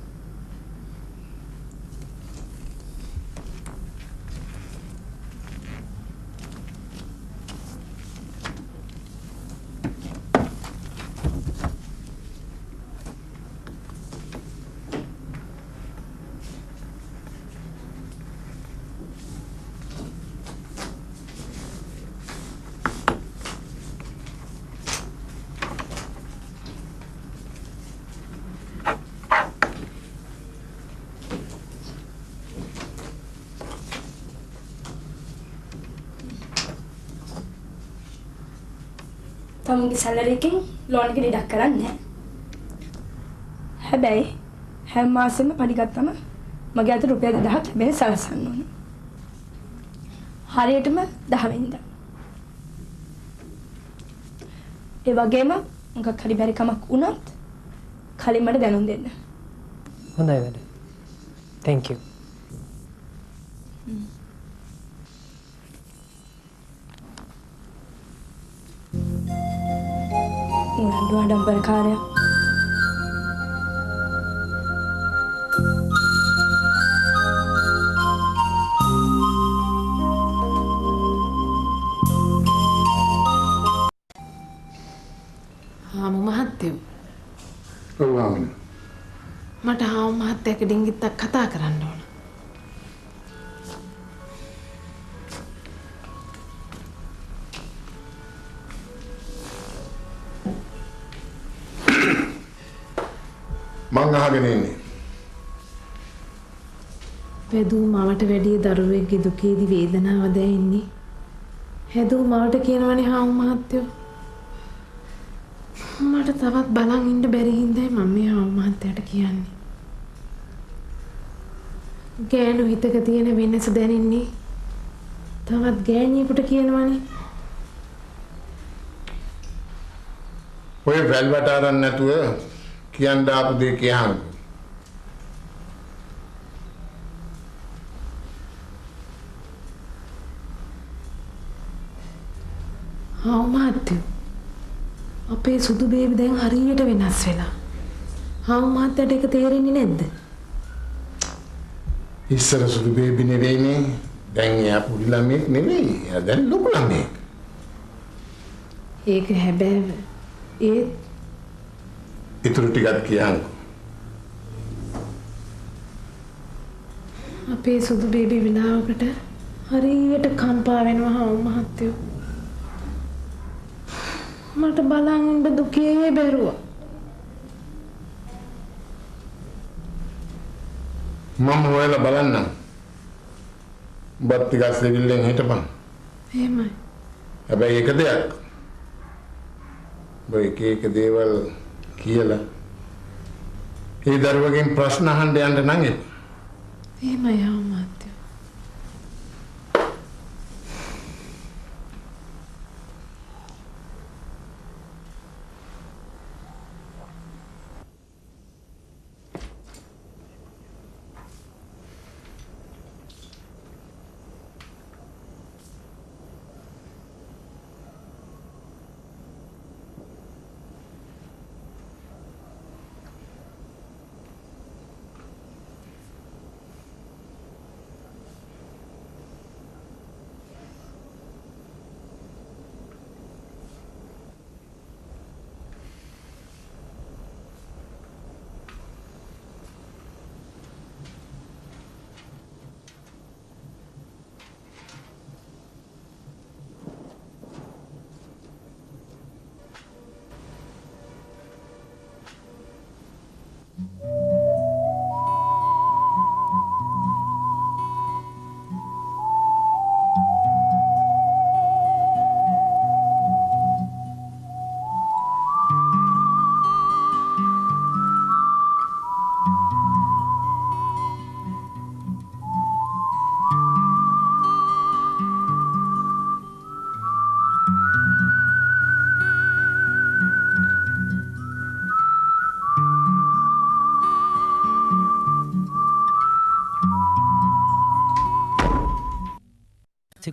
තමුන්ගේ සැලරි එකෙන් ලෝන් එක ඩිඩක්ට් කරන්නේ නැහැ. හැබැයි හැම මාසෙම පඩි ගත්තම මගේ අත රුපියල් 2000ක් හැබැයි සලසන්න ඕන. හරියටම 10 වෙනිදා. ඒ වගේම මොකක් හරි බැරි කමක් වුණත් කලින් මට දැනුම් දෙන්න. හොඳයි වැඩ. Thank you. උනන්දු ආඩම්බරකාරයා. හාමු මහත්තයෝ. ඔව් ආමන. මට හාමු මහත්තයාට ඩිංගිත්තක් කතා කරන්න ඕන. මං අහගෙන ඉන්නේ. වැදූ මවට වැඩිය දරුවෙක්ගේ දුකේදී වේදනාව දැනෙන්නේ. හැදූ මවට කියනවනේ හාමු මහත්තයෝ. මට තවත් බලන් ඉන්න බැරි හින්දායි මම මේ හාමු මහත්තයාට කියන්නේ. ගෑනු හිතක තියෙන වෙනස දැනෙන්නේ තවත් ගෑණියෙකුට කියනවනේ. ඔය වැල්වට අරන් නැතුව කියන්න ආපු දෙය කියන්න. හාමු මහත්තයෝ අපේ සුදු බේබි දැන් හරියට වෙනස් වෙලා. හාමු මහත්තයාට ඒක තේරෙන්නේ නැද්ද? ඉස්සර සුදු බේබි නෙවෙයිනේ. දැන් එයා පුඩි ළමෙක් නෙවෙයි. එයා දැන් ලොකු ළමෙක්. ඒක හැබැයි ඒත් ඉතුරු ටිකක් කියන්න. අපේ සුදු බේබි විලාවකට හරියට කම්පා වෙනවා හාමු මහත්තයෝ. මට බලන් ඉන්න දුකේ බැරුවා. මම හොයලා බලන්නම්. බත් ටිකක් සෙවිල්ලෙන් හිටපන්. එහෙමයි. හැබැයි එක දෙයක්. ඔය එක දේවල් කියලා ඒ දරුවගෙන් ප්‍රශ්න අහන්න යන්න නම් එපා. එහෙමයි හාමු මහත්තයෝ.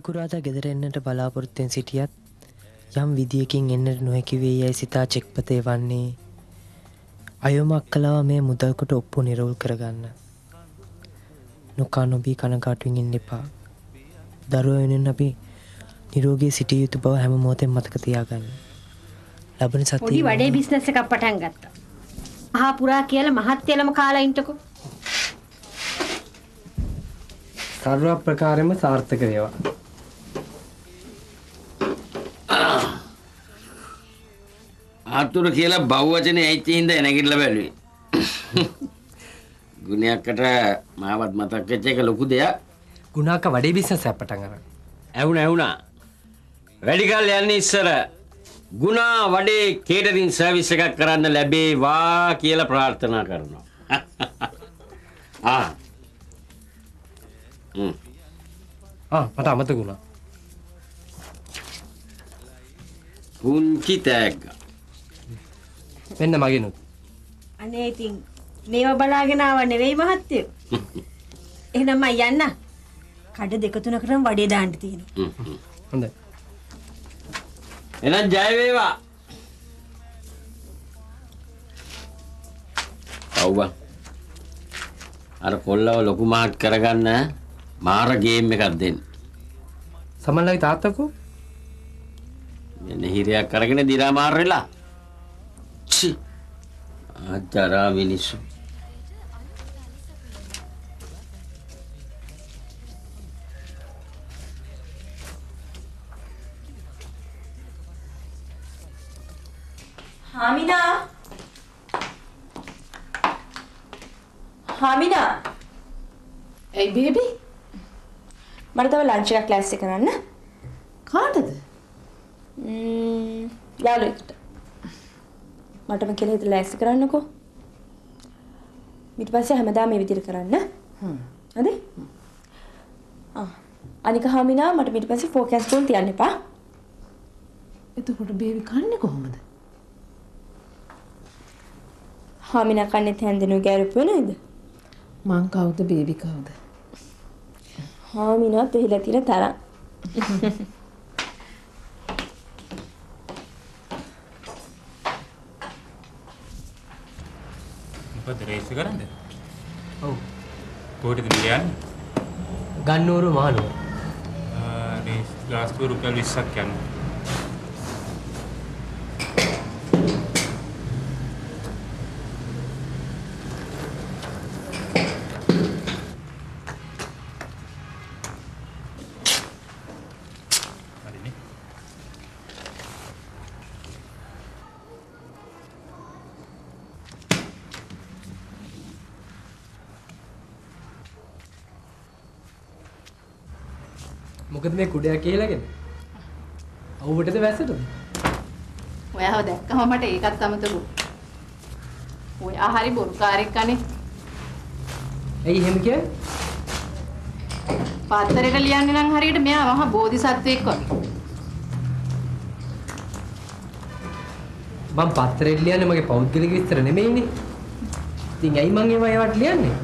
සිකුරාදා ගෙදර එන්නට බලාපොරොත්තුෙන් සිටියත් යම් විදියකින් එන්නට නොහැකි වේ යයි සිතා චෙක්පතේ වන්නේ අයෝමක් කලාව මේ මුදල්කොට ඔප්පු නිරවුල් කරගන්න. නොකා නොබී කනගාටුවෙන් ඉන්න එපා. දරුවා වෙනුවෙන් අපි නිරෝගී සිටිය යුතු බව හැම මොහොතෙම මතක තියාගන්න. ලබන සතියේ පොඩි වඩේ බිස්නස් එකක් පටන් ගත්තා. මහා පුරා කියලා මහත්යලම කාලා ඉන්නකෝ. සර්ව ප්‍රකාරයෙන්ම සාර්ථක වේවා. ආතුර කියලා බහුවචනේ ඇයිච්ච හින්දා නැගිටලා බැලුවේ. ගුණයකට මාවත් මතක් වෙච්ච එක ලොකු දෙයක්. ගුණාක වඩේ බිස්නස් එකක් පටන් අරන්. ඇහුණා. වැඩි කල් යන්නේ ඉස්සර ගුණා වඩේ කේටරින් සර්විස් එකක් කරන්න ලැබේවා කියලා ප්‍රාර්ථනා කරනවා. මට අමතක වුණා. පුංචි තෑග්ග. මෙන්න මගෙනුත්. අනේ ඉතින් මේව බලාගෙන ආව නෙවෙයි මහත්තයෝ. එහෙනම් මම යන්න. කඩ දෙක තුනකටම වඩේ දාන්න තියෙනවා. හොඳයි. එහෙනම් ජය වේවා. අවුවා. අර කොල්ලව ලොකු මාට් කරගන්න මාර ගේම් එකක් දෙන්න. සමන්ලගේ තාත්තකෝ මෙන්න හිරයක් අරගෙන දිරා මාර වෙලා. චි. ආතරා මිනිස්සු. හාමිනා. ඒ බේබි මට තව ලන්ච් එකක් ක්ලාස් එක කරන්න. කාටද? යාළුවෙක්ට. මටම කියලා හිතලා ලෑස්ති කරන්නකෝ. ඊට පස්සේ හැමදාම මේ විදිහට කරන්න. හරි? අනික හාමිනා මට ඊට පස්සේ ෆෝකස් ටූල් තියන්න එපා. එතකොට බේබි කන්නේ කොහොමද? හාමිනා කන්නේ හැන්දෙනු ගැරුප්පු නේද? මං කවුද බේබි කවුද? හාමිනා තෙහිලා තියෙන තරම්. මොකද රේස් කරන්නේ? ඔව්. කොහෙටද යන්නේ? ගන්නෝරු මහනුවර. රේස් ගාස්තුව රුපියල් 20ක් යනවා. මොකද මේ කුඩයක් කියලාගෙන? අවුවටද වැස්සටද? ඔයාව දැක්කම මට ඒකත් අමතකු. ඔයා හරි බොරුකාරයෙක් අනේ. ඇයි එහෙම කියන්නේ? පත්තරේට ලියන්නේ නම් හරියට මෙයා මහා බෝධිසත්වයෙක් වගේ. මම පත්තරේ ලියන්නේ මගේ පෞද්ගලික විස්තර නෙමෙයිනේ. ඉතින් ඇයි මං ඒවට ලියන්නේ?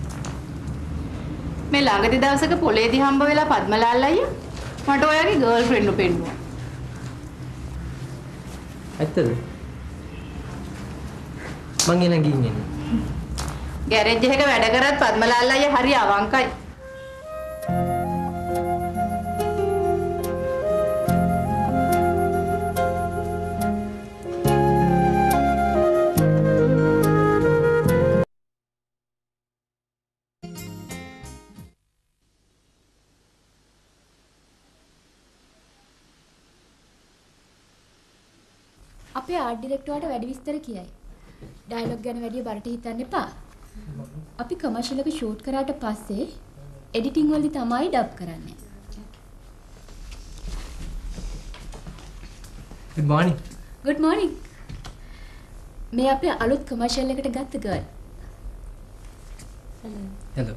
මේ ළඟදි දවසක පොලේදී හම්බ වෙලා පද්මලාල් අයියා මට ඔයාගේ ගර්ල් ෆ්‍රෙන්ඩ් උපෙන්නුවා. ඇත්තද? මං එන ගින් එන්නේ. ගෑරේජ් එකක වැඩ කරත් පද්මලාල් අයියා හරි අවංකයි. අපේ ආර්ට් ඩිරෙක්ටර්ට වැඩි විස්තර කියයි. ඩයලොග් ගැන වැඩි බරට හිතන්න එපා. අපි කමර්ෂල් එක ෂූට් කරාට පස්සේ එඩිටිං වලදී තමයි ඩබ් කරන්නේ. Good morning. Good morning. මේ අපේ අලුත් කමර්ෂල් එකට ගත්ත ගර්ල්. Hello.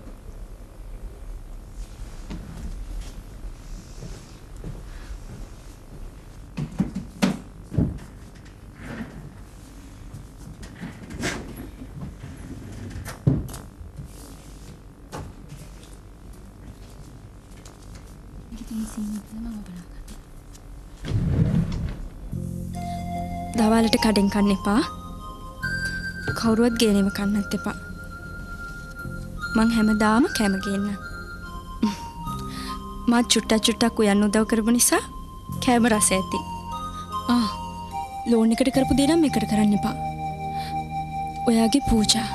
දවල්ට කඩෙන් කන්න එපා. කවුරුවත් ගේනෙම කන්නත් එපා. මං හැමදාම කැම ගේන්න. මත් චුට්ටක් උයන්න උදව් කරපු නිසා කෑම රස ඇති. ලෝන් එකට කරපු දේ නම් මේකට කරන්න එපා. ඔයාගේ පූජා.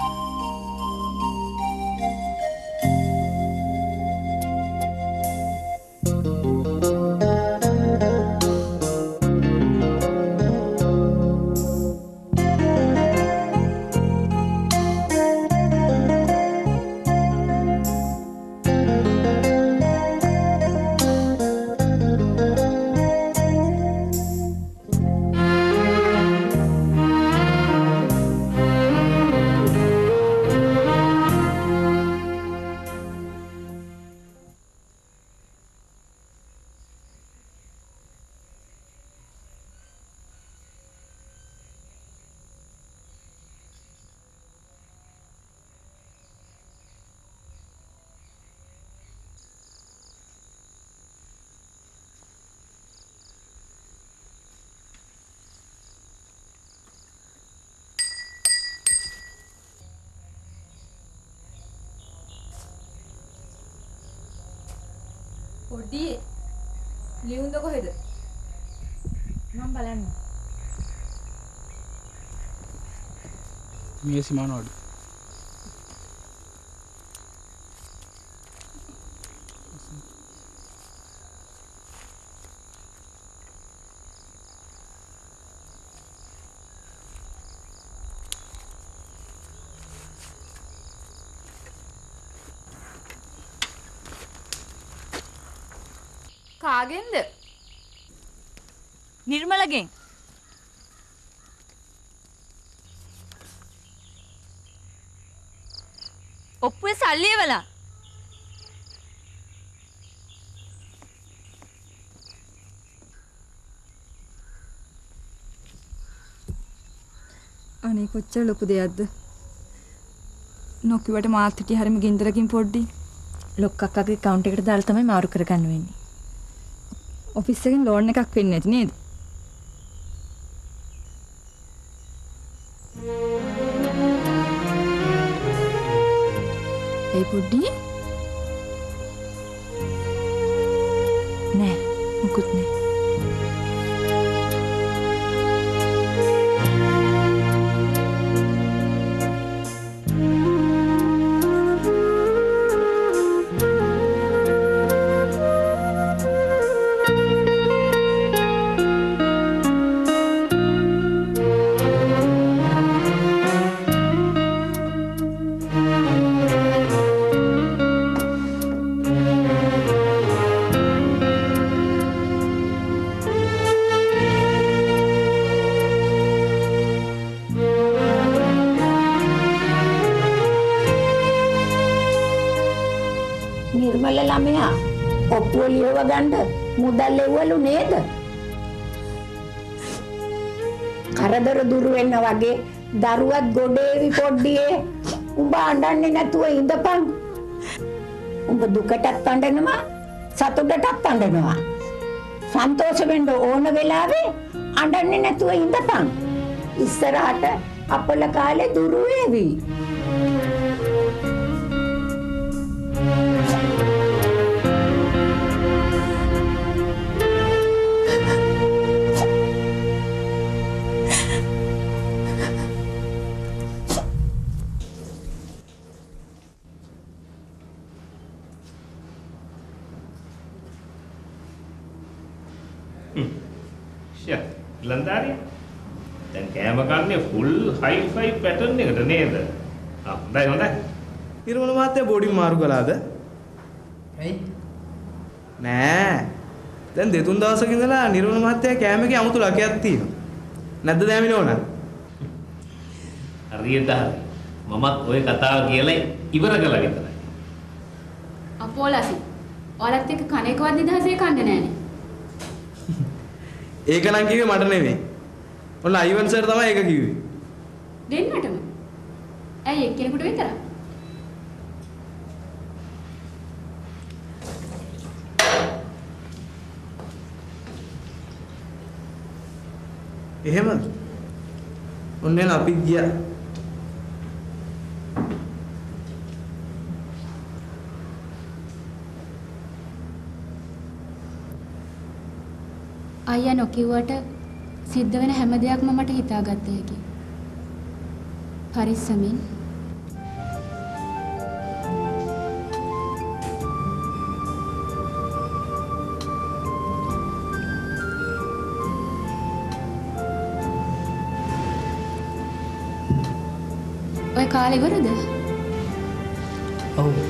පොඩි ලියුම්ද කොහෙද? මම බලන්න. මේ සිමානෝඩ. කාගෙන්ද? නිර්මලගෙන්. ඔප්පුවේ සල්ලි එවලා. අනේ කොච්චර ලොකු දෙයක්ද? නොකියවට මාත් හිටිය හරිම ගින්දරකින් පොඩ්ඩි. ලොක්කක්කගේ account එකට දාලා තමයි මාරු කරගන්න වෙන්නේ. ඔෆිස් එකෙන් ලෝන් එකක් වෙන්නේ නැති නේද? ඒ පොඩ්ඩි නෑ මුකුත් නෑ. නිර්මල ළමයා ඔප්පුව ලියව ගන්න මුදල් එවලු නේද? කරදර දුරු වෙන්න වගේ දරුවත් ගොඩේවි පොඩ්ඩියේ උඹ අඬන්නේ නැතුව ඉඳපන්. උඹ දුකටත් අඬනවා සතුටටත් අඬනවා. සන්තෝෂ වෙන්න ඕන වෙලාවේ අඬන්නේ නැතුව ඉඳපන්. ඉස්සරහට අපල කාලේ දුරු වේවි. ලන්දාරිය දැන් කෑම කන්නේ ෆුල් හයි-ෆයි පැටර්න් එකට නේද? හොඳයි හොඳයි. නිර්මල මහත්තයා බෝඩින් මාරු කළාද? ඇයි? නෑ. දැන් දෙතුන් දවසක ඉඳලා නිර්මල මහත්තයා කෑමකේ අමුතු ලකයක් තියෙනවා. නැද්ද දෑමින ඕන? හරියට හරි. මමත් ওই කතාව කියලා ඉවර කළා විතරයි. අපෝලාසි. ඔයාලත් එක්ක කණේකවත් නිදහසේ කන්නේ නෑනේ. ඒක නම් කිව්වේ මට නෙමෙයි. ඔන්න අයිවන් සර් තමයි ඒක කිව්වේ. දෙන්නටම. ඇයි එක්කෙනෙකුට විතරක්? එහෙමද? ඔන්න එන අපි ගියා. අයියා නොකියුවට සිද්ධ වෙන හැම දෙයක්ම මට හිතාගත්ත හැකියි. පරිස්සමින්. ඔය කාලේ ඉවරද? ඔව්.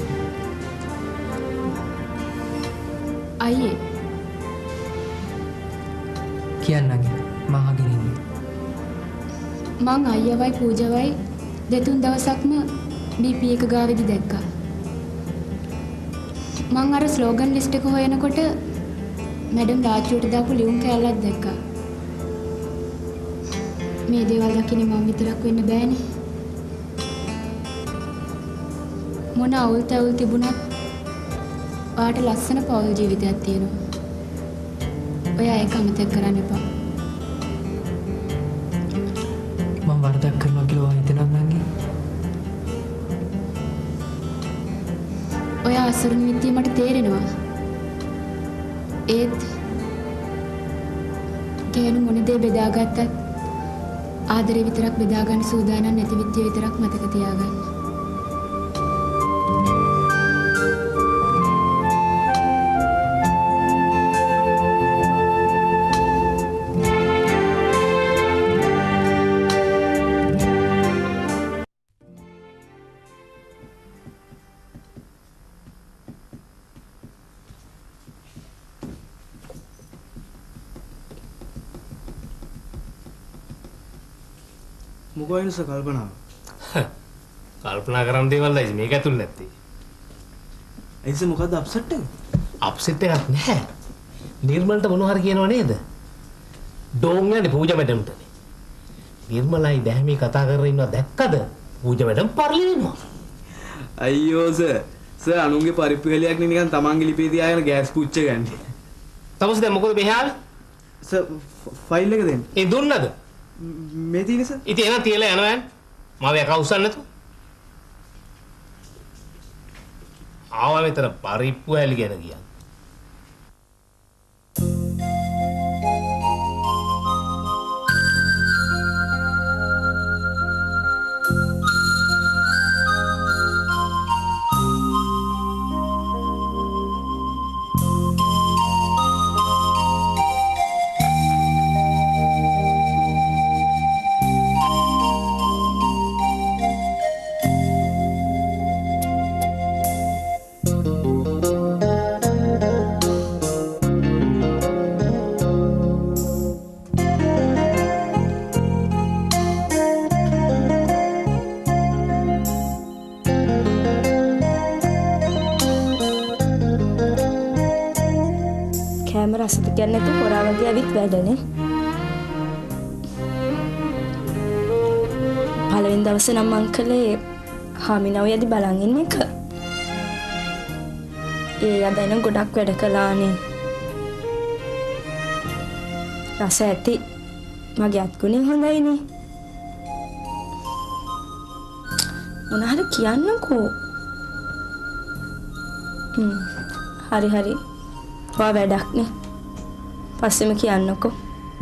අයියේ කියන්න මං අහගෙන ඉන්නේ. මං අයියවයි පූජාවයි දෙතුන් දවසක්ම BP එක ගාවෙදි දැක්කා. මං අර ස්ලෝගන් ලිස්ට් එක හොයනකොට මැඩම් රාජ්‍යයට දාපු ලියුම් කෑල්ලක් දැක්කා. මේ දේවල් දකින්නේ මං විතරක් වෙන්න බෑනේ. මොන අවුල් තැවුල් තිබුණත් ඔයාට ලස්සන පෞල් ජීවිතයක් තියෙනවා. ඔයා ඒක අමතක කරන්න එපා. මම වරදක් කරනවා කියලා ඔයා හිතනවද නංගි? ඔයා අසරණ විත්තිය මට තේරෙනවා. ඒත් කේනු මොන දේ බෙදාගත්තත් ආදරේ විතරක් බෙදා ගන්න සූදානම් නැති විත්තිය විතරක් මතක තියාගන්න. මොකයින්ස කල්පනාව? කල්පනා කරන්න දේවල් ඇයි මේක ඇතුළේ නැත්තේ? ඇයිස මොකද්ද අප්සෙට් එක? අප්සෙට් එකක් නැහැ. නිර්මල්ට මොනවා හරි කියනව නේද? ඩෝන් යන්නේ පූජා මැඩම්ටනේ. නිර්මලයි දැහැමි කතා කරගෙන ඉන්නවා දැක්කද? පූජා මැඩම් පරිලිනවා. අයියෝ සර් අනුන්ගේ පරිප්පු හෙලියක් නේ නිකන් තමන්ගේ ලිපේ තියාගෙන ගෑස් පුච්ච ගන්න. තවස් දැන් මොකද මෙහා ආවේ? සර් ෆයිල් එක දෙන්න. ඒ දුන්නද? මේ තියෙන සර්. ඉතින් එනවා තියලා යනවා යන්න. මාව එක උස්සන්න නැතු. ආවා මෙතන පරිප්පු හැලි ගැන කියන්නේ. රසද කියන්නේ නැතු හොරා වගේ ඇවිත් වැඩනේ. පළවෙනි දවසේ නම් මං කළේ හාමිනව යදි බලන් ඉන්න එක. ඒ යදයින ගොඩක් වැඩ කළානේ. රස ඇති මගේ අත්ගුණේ හොඳයිනේ. මොන හරි කියන්නකෝ. හරි. ඔයා වැඩක් නේ. පස්සෙම කියන්නකෝ.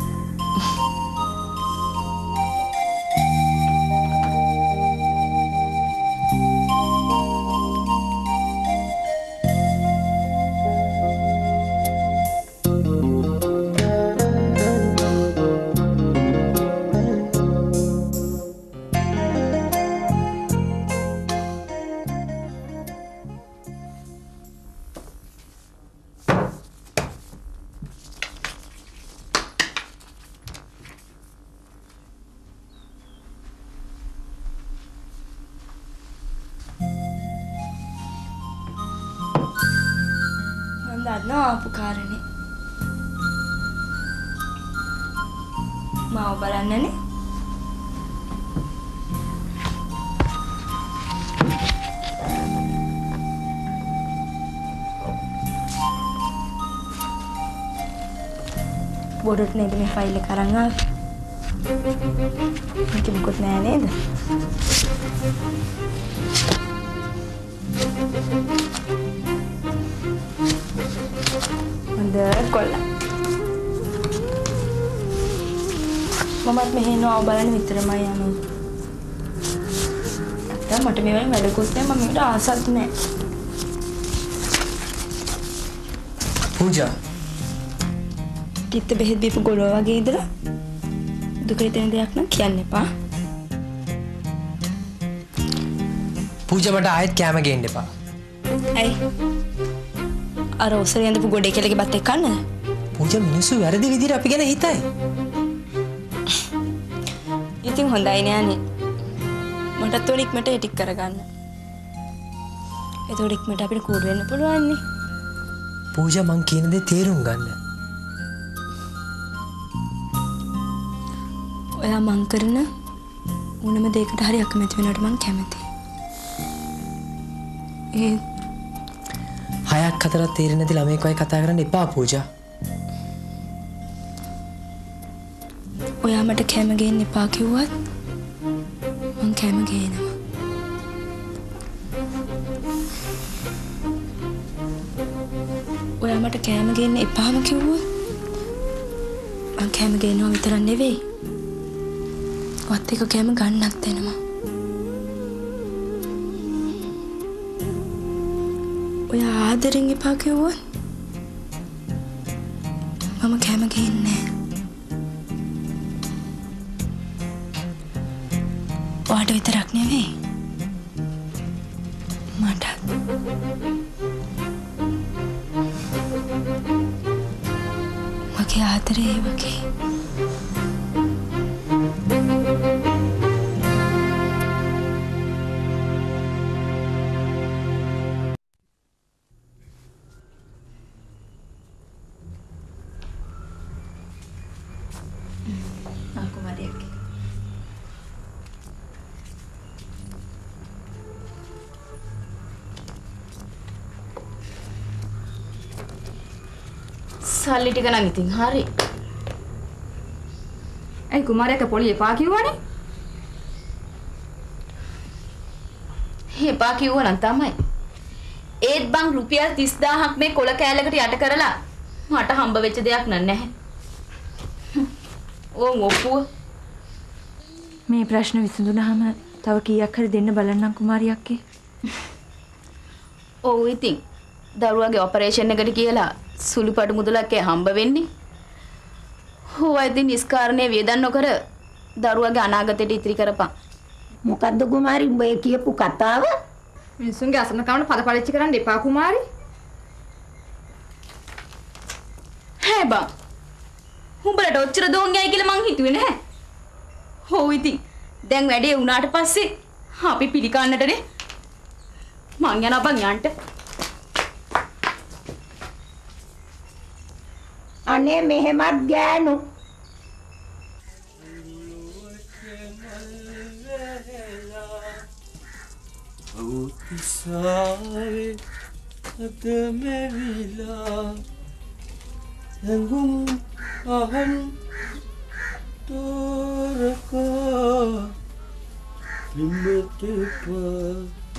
ආපු කාරණේ මාව බලන්නනේ. බොඩට නේද මේ ෆයිල් එක අරන් ආවේ. මේක මොකොත් නෑ නේද? හොඳ කොල්ලා. මමත් මෙහෙ නෝ බලන්න විතරමයි යන්නේ. අත්ත මට මේ වගේ වැඩකුත් නෑ මම මේකට ආසත් නෑ. පූජා කිත්ත බෙහෙත් බීපු ගොළුවා වගේ ඉඳලා දුකට දෙන දෙයක් නම් කියන්න එපා. පූජා මට ආයෙත් කැම ගේන්න එපා. ඇයි? අර ඔසර යඳපු ගොඩේ කෙලගේ බත් එක්ක කන්නද? පූජා මිනිස්සු වැරදි විදිහට අපි ගැන හිතයි. ඉතින් හොඳයි නෑනේ. මටත් උඩ ඉක්මනට ඒ ටික කරගන්න. ඒතකොට ඉක්මනට අපිට කූඩු වෙන්න පුළුවන් නේ. පූජා මං කියන දේ තේරුම් ගන්න. ඔයා මං කරන ඕනම දෙයකට හරි අකමැති වෙනවට මං කැමතියි. ඒ 6ක් 4ක් තේරෙන්නේ නැති ළමයෙක් වගේ කතා කරන්න එපා පූජා. ඔයා මට කැම ගේන්න එපා කිව්වත් මං කැම ගේනවා. ඔයා මට කැම ගේන්න එපාම කිව්වොත් මං කැම ගේනවා විතරක් නෙවෙයි. වත් එක කැම ගන්නත් දෙනවා. ඔයා ආදරෙන් එපා කිව්වොත් මම කැම ගේන්නේ නෑ. ඔයාට විතරක් නෙවෙයි මටත්. මගේ ආදරේ ඒ වගේ. සල්ලි ටික නම් ඉතින් හරි. ඇයි කුමාරයාට පොලි එපා කිව්වනේ? එපා කිව්ව නම් තමයි. ඒත් බං රුපියල් 30000ක් මේ කොල කෑල්ලකට යට කරලා මට හම්බ වෙච්ච දෙයක් නැහැ. ඕන් ඔප්පුව. මේ ප්‍රශ්න විසඳුනහම තව කීයක් හරි දෙන්න බලන්නම් කුමාරියක්ගේ. ඔව් ඉතින් දරුවාගේ ඔපරේෂන් එකට කියලා සුළුපටු මුදලක් හම්බ වෙන්නේ. හොවා ඉතින් නිස්කාරණේ වේදන් නොකර දරුවාගේ අනාගතයට ඉතිරි කරපන්. මොකද්ද කුමාරි උඹ ඒ කියපු කතාව? මිනිස්සුන්ගේ අසරණ කවණ පද පරිච්චි කරන්න එපා කුමාරි. හේ බං. උඹලට ඔච්චර දෝංගයයි කියලා මං හිතුවේ නැහැ. හොව් ඉතින් දැන් වැඩේ වුණාට පස්සේ අපි පිළිකන්නටනේ මං යනවා බං යන්න. අනේ මෙහෙමත් ගෑනු උත්සාහේ අද මෙවිලා සංගුම් අහන් තොරකා ලිම්බතපා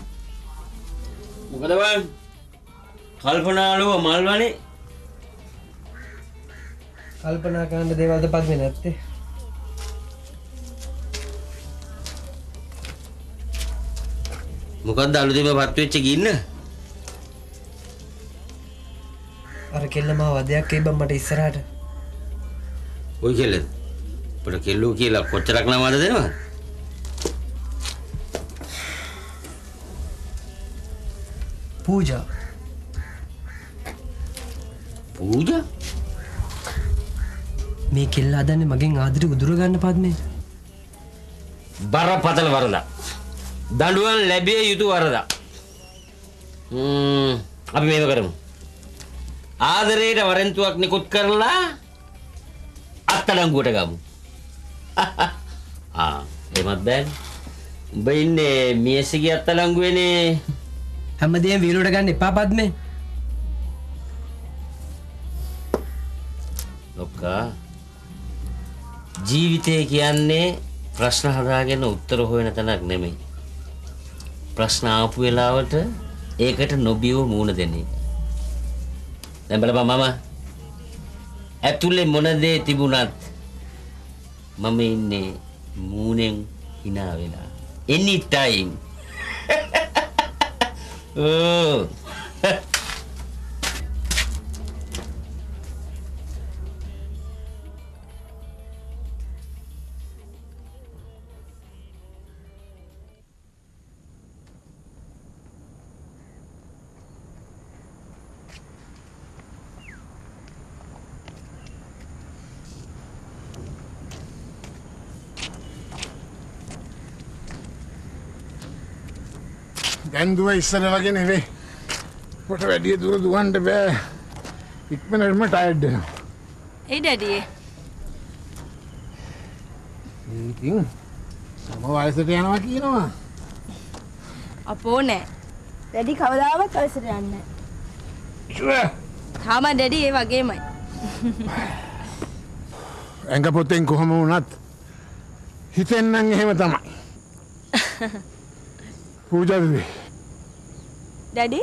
මොකද බං කල්පනාලුව මල්වනේ කල්පනා කරන්න දේවල්ද පද්මේ නැත්තේ. මොකද්ද අලුතෙන්ම පත් වෙච්ච ගින්න? අර කෙල්ල මාව වදයක් එයි බම් මට ඉස්සරහට. ඔය කෙල්ලද? අපිට කෙල්ලෝ කියලා කොච්චරක් නම් වද දෙනවද? පූජා. පූජා? මේ කෙල්ල හදන්නේ මගෙන් ආදරේ උදුර ගන්න පද්මේ. බරපතල වරදක්. දඬුවම් ලැබිය යුතු වරදක්. අපි මේව කරමු. ආදරේට වරෙන්තුවක් නිකුත් කරලා අත්අඩංගුවට ගමු. එමත් බෑනේ. උඹ ඉන්නේ මියසිගේ අත්අඩංගුවේනේ. හැමදේම වීලුවට ගන්න එපා පද්මේ. ලොක්කා ජීවිතය කියන්නේ ප්‍රශ්න හදාගෙන උත්තර හොයන තැනක් නෙමෙයි. ප්‍රශ්න ආපු වෙලාවට ඒකට නොබියව මූණ දෙන එක. දැන් බලපන් මම ඇතුලේ මොන දේ තිබුණත් මම ඉන්නේ මූණෙන් hina වෙලා. Any time. Oh. දැන් දුව ඉස්සර වගේ නෙවෙයි. කොට වැඩි දුර දුවන්න බෑ. ඉක්මනටම ටයර්ඩ් වෙනවා. ඒ ඩැඩි. ඉතින් සම වයසට යනවා කියනවා. අපෝ නෑ. ඩැඩි කවදාවත් වයසට යන්නේ නෑ. ෂුවර්. තාම ඩැඩි ඒ වගේමයි. ඇඟ පොතෙන් කොහම වුණත් හිතෙන්නම් එහෙම තමයි. පූජාවේ ඩැඩි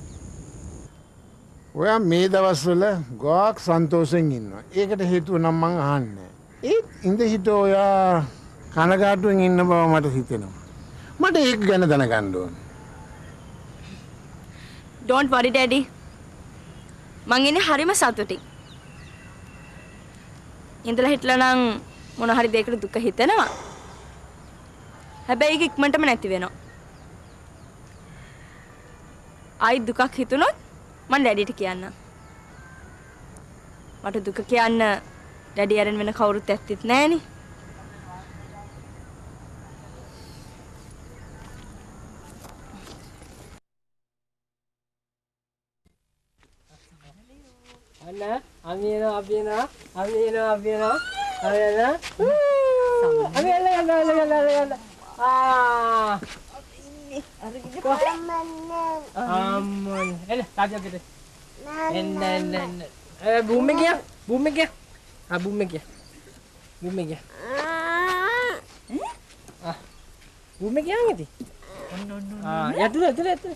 ඔයා මේ දවස්වල ගොඩක් සන්තෝෂෙන් ඉන්නවා. ඒකට හේතුව නම් මං අහන්නේ. ඒත් ඉඳ හිට ඔයා කනගාටුවෙන් ඉන්න බව මට හිතෙනවා. මට ඒක ගැන දැනගන්න ඕන. Don't worry daddy. මං ඉන්නේ හරිම සතුටින්. ඉඳලා හිටලා නම් මොන හරි දෙයකට දුක හිතෙනවා. හැබැයි ඒක ඉක්මනටම නැති වෙනවා. ආයි දුකක් හිතුනොත් මං ඩැඩිට කියන්න. මට දුක කියන්න ඩැඩි අරන් වෙන කවුරුත් ඇත්තෙත් නෑනේ. අන්න අමියනවා අමියනවා අමියනවා අමියනවා අමියනවා අමියලා අම්මන් එල තාජගෙද එන්න බූම් එක ගියා බූම් එක ගියා බූම් එක ගියා බූම් එක ගියා නේද යතුල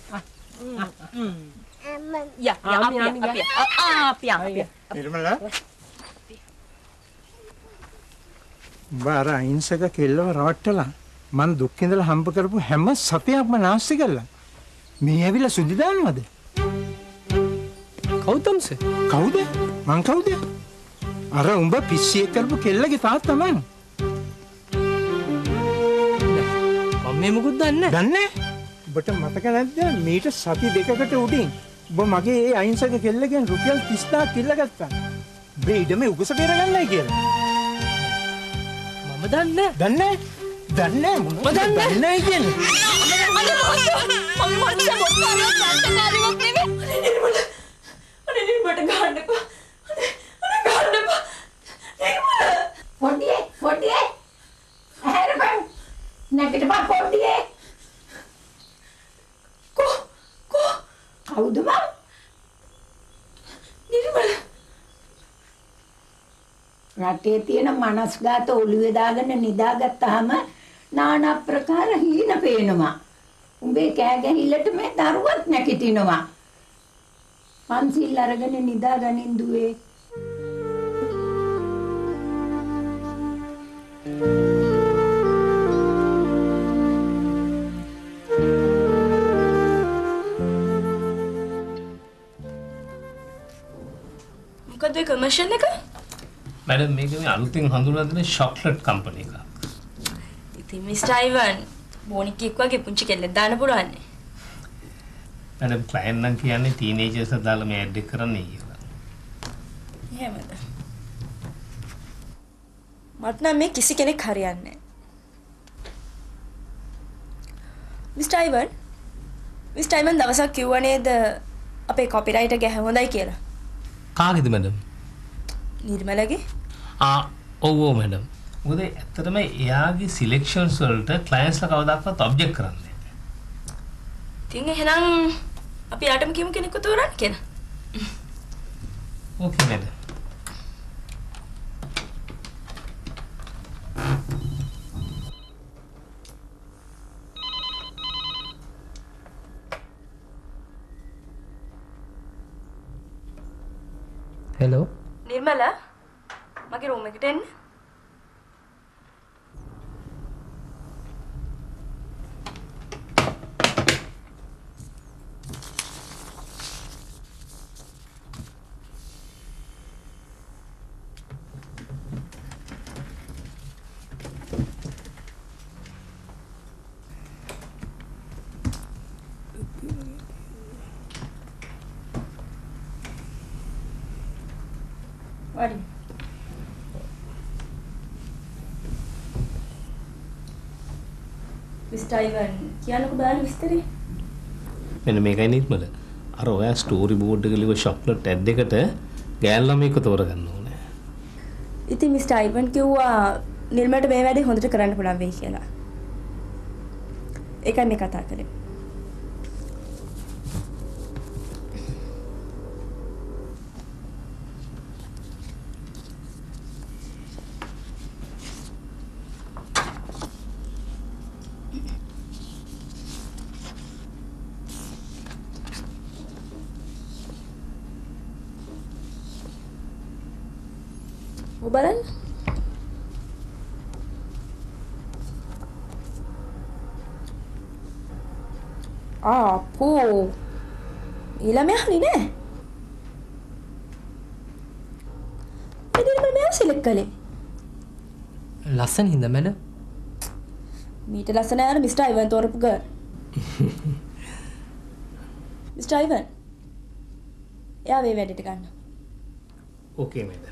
Ya, api. නිර්මලා බාර අහිංසක කෙල්ලව රවට්ටලා මං දුක් ඉඳලා හම්බ කරපු හැම සතයක්ම නාස්ති කළා. මේ ඇවිල්ලා සුදි දානවද? කවුදම්ස? කවුද? මං කවුද? අර උඹ පිස්සියෙක් කරපු කෙල්ලගේ තාත්තා මං. මම මේ මොකුත් දන්නේ නැහැ. දන්නේ? ඔබට මතක නැද්ද මීට සති දෙකකට උඩින් ඔබ මගේ ඒ අහිංසක කෙල්ලගෙන් රුපියල් 30000ක් ඉල්ලගත්තා. මේ ඉඩමේ උගස බේරගන්නයි කියලා. මම දන්නේ දන්නේ මොනවද දන්නේ කියන්නේ? පොඩියේ හැරපන් නැගිටපන් පොඩියේ කවුද මම? නිර්මල. රටේ තියෙන මනස්ගත ඔළුවේ දාගෙන නිදාගත්තාම নানা ප්‍රකාර හීන පේනවා. උඹේ කෑ ගැහිල්ලට මේ දරුවත් නැගිටිනවා. පන්සිල් අරගෙන නිදාගනින් දුවේ. මොකද ඒ කමර්ෂල් එක? මැඩම් මේක මේ අලුතින් හඳුන්වලා දෙන චොක්ලට් කම්පැනි එකක්. ඉතින් මිස්ටර් අයිවන් බොනික්ෙක් වගේ පුංචි කෙල්ලෙක් දාන්න පුළුවන් නේ. මැඩම් ක්ලයන්ට් නම් කියන්නේ ටීනේජර්ස් දාලා මේ ඇඩ් එක කරන්නේ කියලා. එහෙමද? මට නම් මේ කිසි කෙනෙක් හරියන්නේ නැහැ. මිස්ටර් අයිවන් දවසක් කිව්වා නේද අපේ කොපිරයිටර් ගැහ හොඳයි කියලා. කාගේද මැඩම්? නිර්මලගේ? ඔව් මැඩම්. මොකද ඇත්තටම එයාගේ සිලෙක්ෂන්ස් වලට ක්ලයන්ට්ස්ලා කවදාවත් ඔබ්ජෙක්ට් කරන්නේ නැහැ. ඉතින් එහෙනම් අපි යාටම කියමු කෙනෙක්ව තෝරන්න කියලා. ඕකේ මැඩම්. හෙලෝ නිර්මල මගේ රූම් එකට එන්න. Wadi. Mr. Ivan, කියන්නකෝ බලන්න විස්තරේ. මෙන්න මේකයි නිර්මල. අර ඔයා ස්ටෝරි බෝඩ් එක ලිව චොක්ලට් ඇඩ් එකට ගෑල් ළමයෙක්ව තෝරගන්න ඕනේ. ඉතින් මිස්ටර් අයිවන් කිව්වා නිර්මලට මේ වැඩේ හොඳට කරන්න පුළුවන් වෙයි කියලා. ඒකයි මේ කතා කරේ. බලන්න. අපෝ. ඊළමයා හරි නෑ. එදින මම සිලෙක්ට් කළේ. ලස්සන හින්දා මැඩ. මීට ලස්සන අර මිස්ටර් අයිවන් තෝරපු ගර්. Mister Ivan. එයා මේ වැඩේට ගන්න. Okay madam.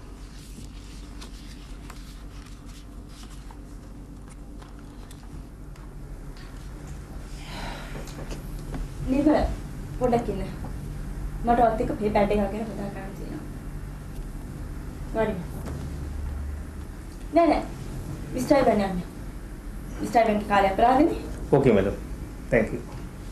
නිර්මල පොඩ්ඩක් ඉන්න. මට ඔත් එක මේ බැඩ් එක අරගෙන කතා කරන්න තියෙනවා. ගාඩි. නෑ නෑ. මිස්ටර් අයිවන් යන්න. මිස්ටර් අයිවන්ගේ කාලය අපරාධනේ. Okay madam. thank you.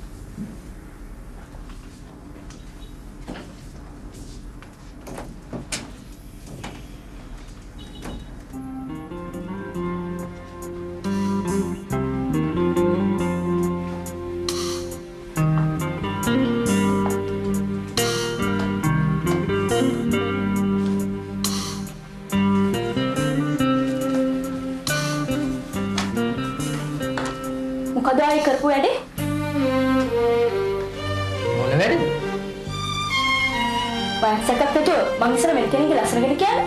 මොකද ආයි කරපු වැඩේ? මොන වැඩේද? වයසකට තෝ මං ඉස්සර වෙන කෙනෙක්ගේ ලස්සන ගැන කියන්නේ.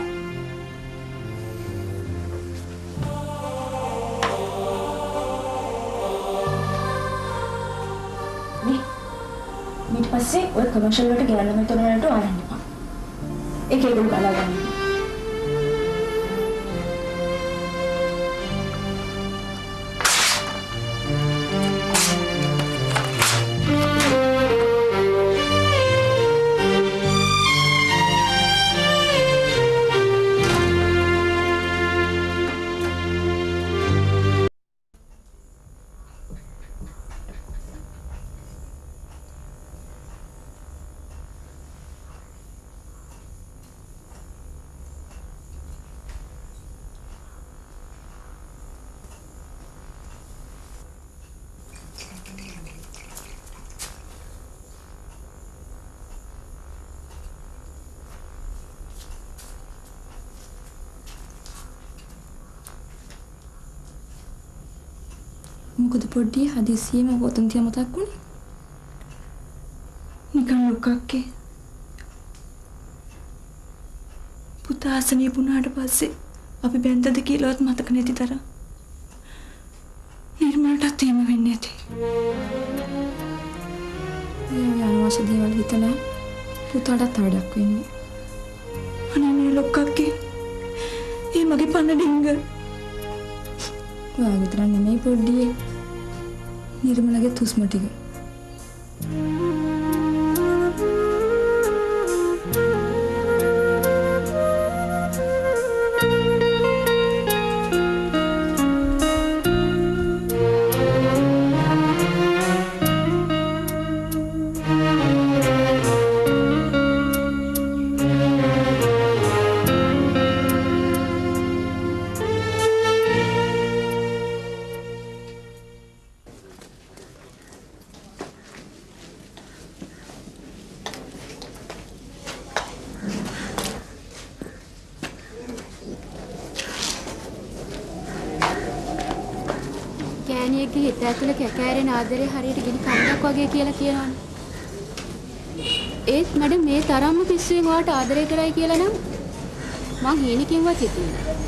මේ පස්සේ ඔය කමර්ෂල් වලට ගෙනල්ලා මෙතන වලට ආවන්න එපා. ඒක ඒගොල්ලෝ බලා ගන්න. මොකද පොඩ්ඩිය හදිසියෙම වොතන්තිය මතක් වුණේ? නිකන් ලොකක්කේ. පුතා අසනීප වුණාට පස්සේ අපි බැන්දද කියලාවත් මතක නැති තරම්. නිර්මලටත් එහෙම වෙන්නේ නැති. මේ අනවශ්‍ය දේවල් හිතලා පුතාටත් වැඩක් වෙන්නේ. අනේ මේ ලොකක්කේ. ඒ මගේ පන්න ඩිංග. ඔයා විතර නෙමෙයි පොඩ්ඩියේ. නිර්මලගේ තුස්ම ටික. මෑණියෙක්ගේ හිත ඇතුලේ කැකෑරෙන ආදරේ හරියට ගිනි කන්දක් වගේ කියලා කියනවනේ. ඒත් මඩ මේ තරම්ම පිස්සුවෙන් ඔයාට ආදරය කරයි කියලා නම් මං හීනකින්වත් හිතුවේ නෑ.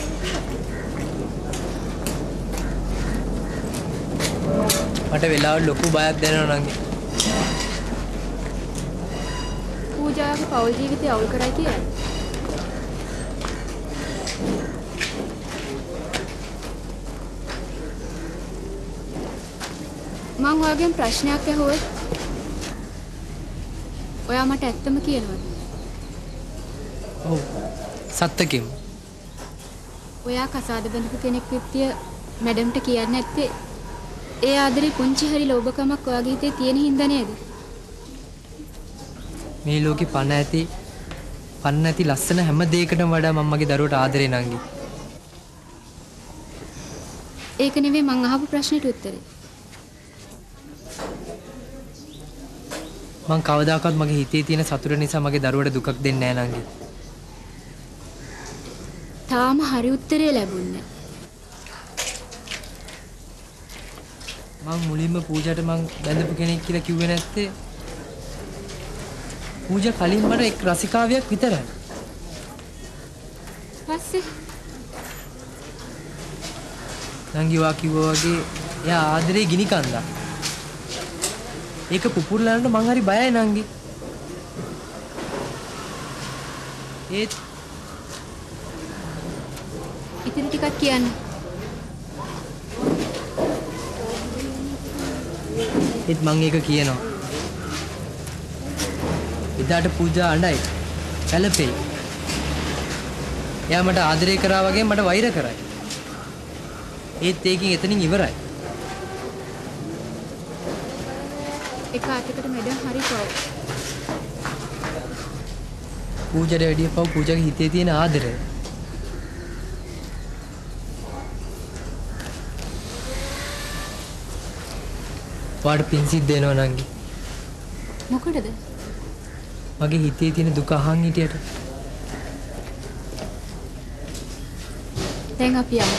මට වෙලාවට ලොකු බයක් දැනෙනවා නංගි. පූජාගේ පෞල් ජීවිතය අවුල් කරයි කියලා. මං ඔයාගෙන් ප්‍රශ්නයක් ඇහුවොත් ඔයා මට ඇත්තම කියනවද? ඔව්. සත්‍යකින්. ඔයා කසාද බඳපු කෙනෙක් විත්‍ය මැඩම්ට කියන්නේ නැත්තේ ඒ ආදරේ පුංචි හරි ලෝභකමක් ඔයාගේ හිතේ තියෙන හින්දා නේද? මේ ලෝකේ පණ නැති ලස්සන හැම දෙයකටම වඩා මම්මගේ දරුවට ආදරේ නංගි. ඒක නෙවෙයි මං අහපු ප්‍රශ්නෙට උත්තරේ. මං කවදාකවත් මගේ හිතේ තියෙන සතුට නිසා මගේ දරුවට දුකක් දෙන්නේ නෑ නංගි. තාම හරි උත්තරේ ලැබුණේ නෑ. මං මුලින්ම පූජාට මං බැඳපු කෙනෙක් කියලා කිව්වේ නැත්තේ පූජා කලින් මට එක් රසිකාවියක් විතරයි. පස්සේ නංගි වා කිව්වා වගේ එයා ආදරේ ගිනි කන්දක්. ඒක පුපුරලන්න මං හරි බයයි නංගි. ඒත් ඉතින් ටිකක් කියන්න. ඒත් මං ඒක කියනවා. එදාට පූජා අඬයි. කැළපෙයි. එයා මට ආදරය කරා වගේ මට වෛර කරයි. ඒත් ඒකින් එතනින් ඉවරයි. එක අතකට මැඩම් හරි පව්. පූජාට වැඩිය පව් පූජාගේ හිතේ තියෙන ආදරය. වාට පින් සිද්ධ වෙනවා නංගි. මොකටද? මගේ හිතේ තියෙන දුක අහන් හිටියට. දැන් අපි යමු.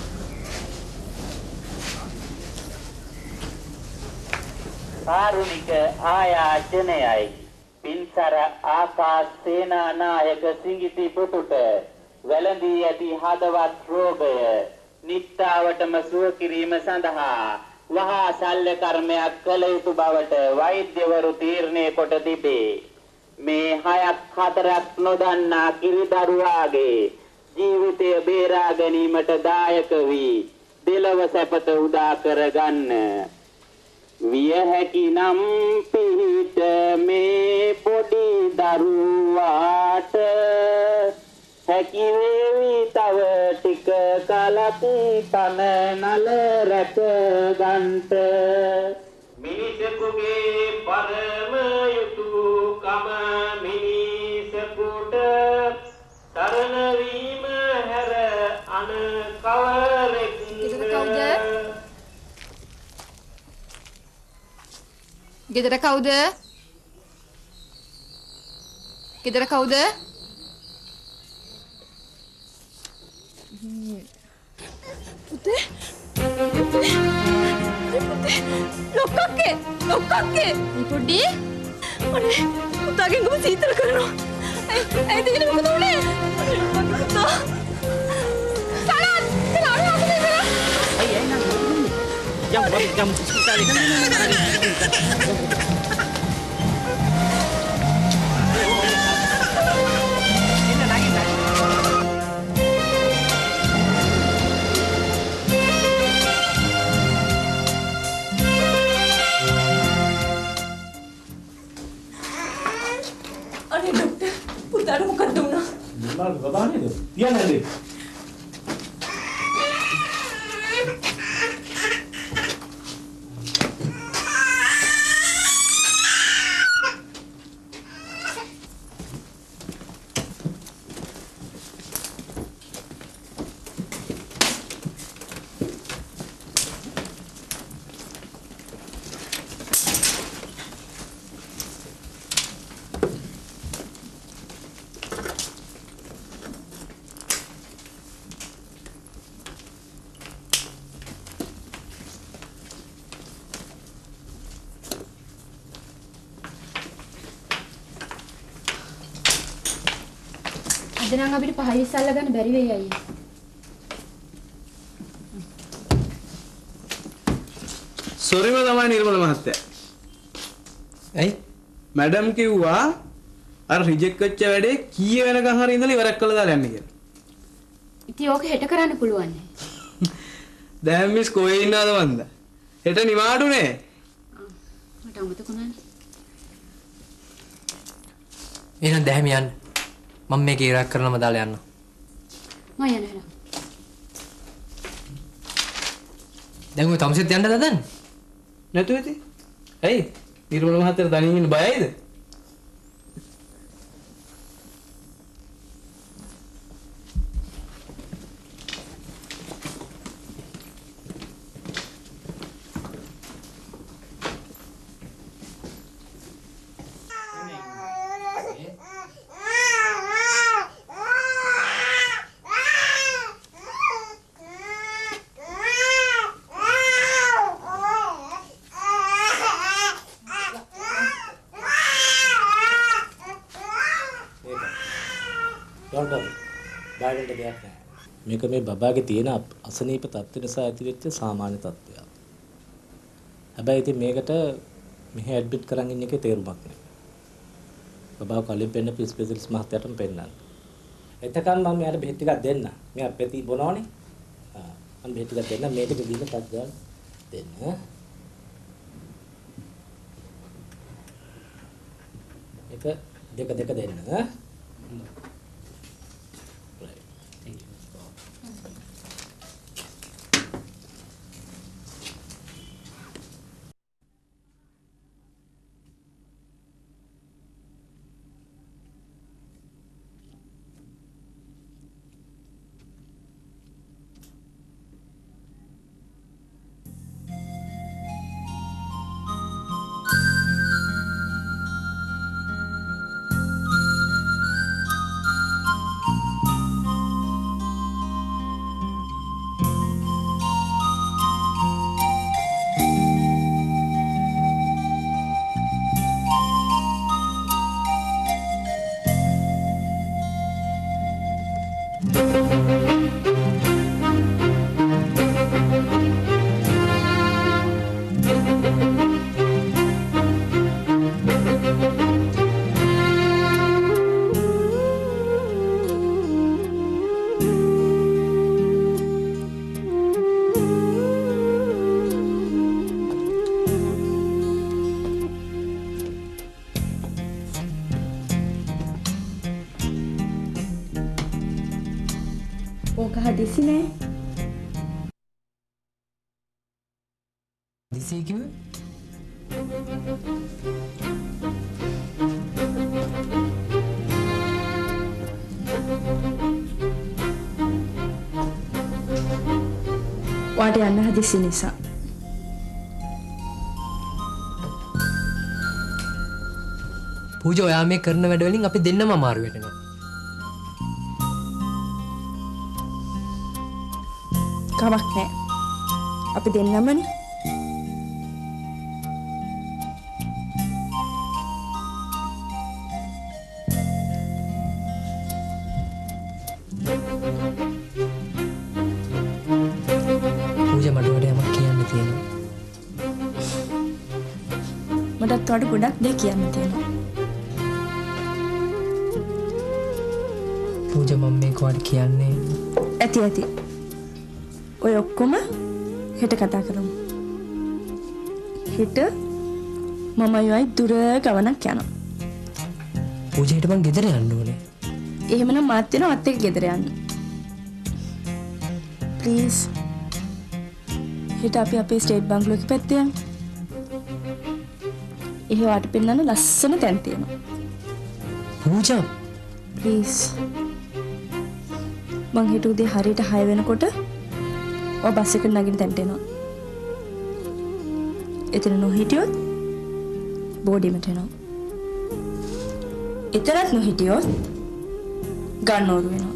කාරුණික ආයාචනයයි පින්සර ආකාශ සේනා නායක සිඟිති පුතුට වැළඳී ඇති හදවත් රෝගය නිත්තාවටම සුව කිරීම සඳහා වහා ශල්‍ය කර්මයක් කළ යුතු බවට වෛද්‍යවරු තීරණය කොට තිබේ. මේ 6-4ක් නොදන්නා කිරිදරුවාගේ ජීවිතය බේරා ගැනීමට දායක වී දෙලව සැපත උදා කරගන්න. විය හැකි නම් පිහිට මේ පොඩි දරුවාට හැකි වේවි තව ටික කලක් තන නල රැක ගන්නට. මිනිසෙකුගේ පරම යුතුයකම මිනිසෙකුට තරණ වීම හැර අන කවරෙක් ගෙදර කවුද? ගෙදර කවුද? පුතේ ලොක්කක්කේ පොඩි අනේ පුතාගෙන් ගම සීතල කරනවා. ඇයි දෙන්නේ මොකද උනේ? පුතා සලත් එලාට අපිට ඉවර. අයිය නං යම් ඉස්පිතාලේ පුතාට මොකක්ද වුණා? නිර්මල් බබා නේද? තියන්නේ නේද? නම් අපිට 5 අල්ල ගන්න බැරි වෙයි අයියේ. සොරිම තමයි නිර්මල මහත්තයා. ඇයි? මැඩම් කිව්වා අර රිජෙක්ට් වෙච්ච වැඩේ කීය වෙනකන් හරි ඉඳලා ඉවරක් කළා දාලා යන්න කියලා. ඉතින් ඕක හෙට කරන්න පුළුවන් නේ. දැන් මිස් කොහේ ඉන්නවද මන්ද? හෙට නිවාඩුනේ. මට අමතක වුණානේ. එහෙනම් දැහැමි යන්න. මම මේක ඉරක් කරනම දාලා යන්න. මම යනවා. දැන් ඔය තමසෙත් යන්නද හදන්නේ? නැතුව ඉතින්. ඇයි? නිර්මල මහත්තයා දණින් ඉන්න බයයිද? මේක මේ බබාගේ තියෙන අසනීප තත්ත්ව නිසා ඇතිවෙච්ච සාමාන්‍ය තත්ත්වයක්. හැබැයි ඉතින් මේකට මෙහෙ ඇඩ්මිට් කරන් ඉන්න එකේ තේරුමක් නැහැ. බබාව කලින් පෙන්න ස්පෙෂලිස්ට් මහත්තයාටම පෙන්නන්න. එතකන් මම මෙයාට බෙහෙත් ටිකක් දෙන්න. මෙයා පෙති බොනවනේ. මම බෙහෙත් ටිකක් දෙන්න මේක දීලා පස් ගන්න දෙන්න. එක දෙක දෙන්න. ඕක හදිසි නෑ. දිසි කිව්වේ? වාට යන්න හදිසි නිසා. පූජා ඔයා මේ කරන වැඩ වලින් අපි දෙන්නම අමාරු වෙනවා. කමක් නෑ. අපි දෙන්නමනේ. පූජා මට වඩා යමක් කියන්න තියෙනවා. මටත් වඩා ගොඩක් දේ කියන්න තියෙනවා. පූජා මම මේක වාට කියන්නේ ඇති. ඔය ඔක්කොම හෙට කතා කරමු. හෙට මම යයි දුර ගමනක් යනවා. පූජාට මං ගෙදර යන්න ඕනේ. එහෙමනම් මාත් වෙනවා අත් එක්ක ගෙදර යන්න. ප්ලීස්. හෙට අපි අපේ ස්ටේට් බංගලෝ එක පැත්තේ යමු. එහෙ වාට පෙන්නන්න ලස්සන තැන් තියෙනවා. පූජා ප්ලීස්. මං හෙට උදේ හරියට 6 වෙනකොට ඔය බස් එකට නගින්න තැනට එනවා. එතන නොහිටියොත් බෝඩිමට එනවා. එතරම් නොහිටියොත් ගන්න ඕරු වෙනවා.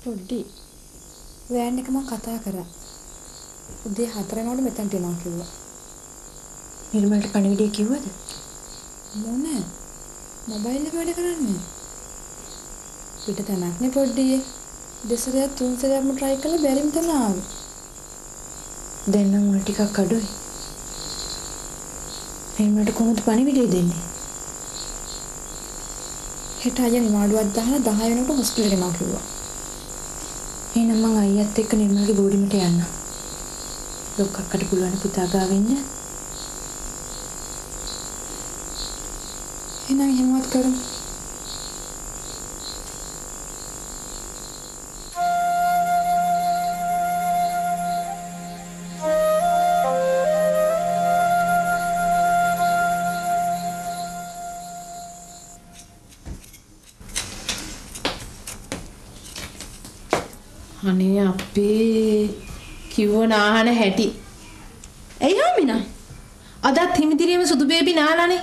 පොඩ්ඩි වෑන් එක මම කතා කරා. උදේ 4 වෙනකොට මෙතනට එනවා කිව්වා. නිර්මලට පණිවිඩය කිව්වද? මොනේ? මොබයිල් එක වැඩ කරන්නේ. පිට තැනක් නේ පොඩ්ඩි. දෙසරයක් තුන් සැරයක්ම try කළා බැරිම තැන ආවේ. දැන් නම් උන ටිකක් අඩුයි. නිර්මලට කොහොමද පණිවිඩය දෙන්නේ? හෙට අය නිමාඩුවක් දාලා 10 වෙනකොට හොස්පිටල් එකට යනවා කිව්වා. එහෙනම් මං අයියත් එක්ක නිර්මල්ගේ බෝඩිමට යන්න. ලොක්කක්කට පුළුවන් පුතා ගාව ඉන්න. එහෙනම් එහෙමවත් කරමු. අනේ අපේ කිව්ව නාහන හැටි. ඇයි හාමිනා? අදත් හිමිදිරියම සුදු බේබි නාලානේ.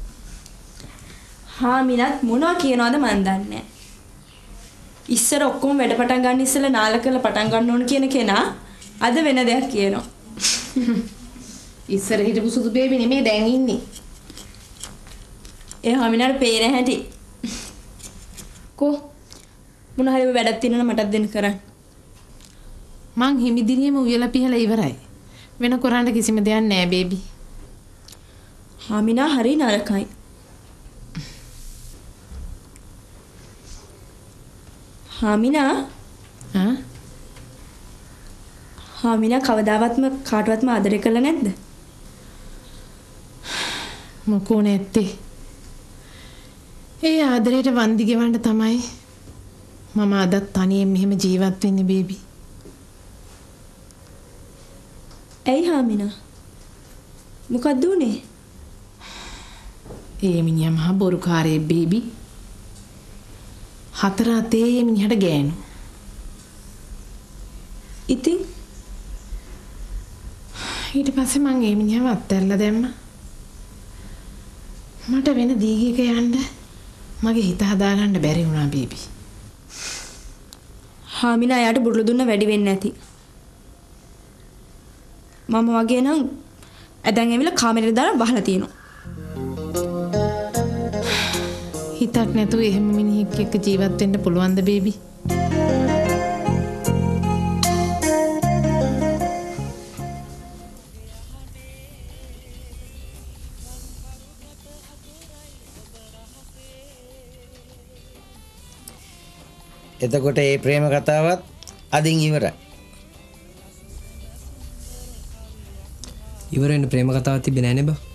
හාමිනාත් මොනවා කියනවද මන් දන්නේ නැහැ. ඉස්සර ඔක්කොම වැඩ පටන් ගන්න ඉස්සෙල්ලා නාල කරලා පටන් ගන්න ඕන කියන කෙනා අද වෙන දෙයක් කියනවා. ඉස්සර හිටපු සුදු බේබි නෙමෙයි දැන් ඉන්නේ. ඒ හාමිනාට පේන හැටි. කො මොන හරි වැඩක් තියෙනවා මටත් දෙන්න කරන්න. මං හිමිදිරියම උයලා පිහලා ඉවරයි. වෙන කරන්න කිසිම දෙයක් නෑ බේබි. හාමිනා හරි නරකයි. හාමිනා හාමිනා කවදාවත්ම කාටවත්ම ආදරය කළා නැද්ද? මොකෝ නැත්තේ. ඒ ආදරයට වන්දි ගෙවන්න තමයි මම අදත් තනියෙන් මෙහෙම ජීවත් වෙන්නේ බේබි. ඇයි හාමිනා? මොකක්ද උනේ? ඒ මිනිහා මහ බොරුකාරයෙක් බේබි. 4 අතේ මිනිහට ගෑනු. ඉතින් ඊට පස්සේ මං ඒ මිනිහව අත්හැරලා දැම්මා. මට වෙන දීගයක යන්න මගේ හිත හදාගන්න බැරි වුණා බේබි. හාමිනා යාට බුරුළු දුන්න වැඩි වෙන්නේ නැති. මම වගේ නම් ඇදන් ඇවිල්ලා කාමරේට දාලා වහලා තියෙනවා. හිතක් නැතුව එහෙම මිනිහෙක් එක්ක ජීවත් වෙන්න පුළුවන්ද බේබි? එතකොට මේ ප්‍රේම කතාවත් අදින් ඉවරයි. ඉවර වෙන ප්‍රේම කතාවක් තිබෙන්නේ නැහැ නේ බා.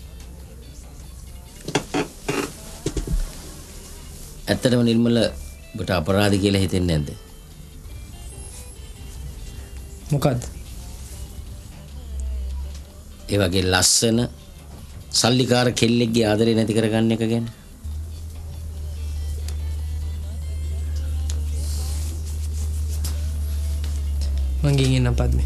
ඇත්තටම නිර්මල ඔබට අපරාධ කියලා හිතෙන්නේ නැද්ද? මොකද්ද? ඒ වගේ ලස්සන සල්ලිකාර කෙල්ලෙක්ගේ ආදරේ නැති කරගන්න එක ගැන. මං ගිහින් එන්නම් පද්මේ.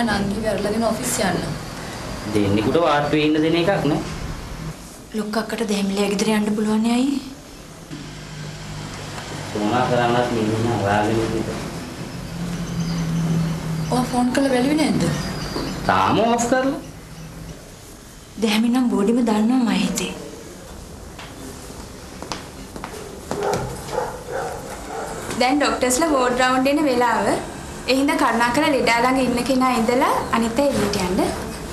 එපා නංගි වැරලාගෙන ඔෆිස් යන්න. දෙන්නෙකුට වාට්ටුවේ ඉන්න දෙන එකක් නේ. ලොක්කක්කට දෙහිමිලිය ගෙදර යන්න පුළුවන් නේ අයියේ. මොනවා කරන්නත් නින්න හොයාගෙන ඉන්න. ඔය ෆෝන් කරලා බැලුවේ නැද්ද? තාම ඔෆ් කරලා. දෙහිමි නම් බෝඩිම දන්නවා මම හිතේ. දැන් ડોක්ටර්ස්ලා වෝඩ් රවුන්ඩ් එන වෙලාව. ඒ හින්දා කරුණාකර ලෙඩා ළඟ ඉන්න කෙනා ඉඳලා අනිත් අය එළියට යන්න.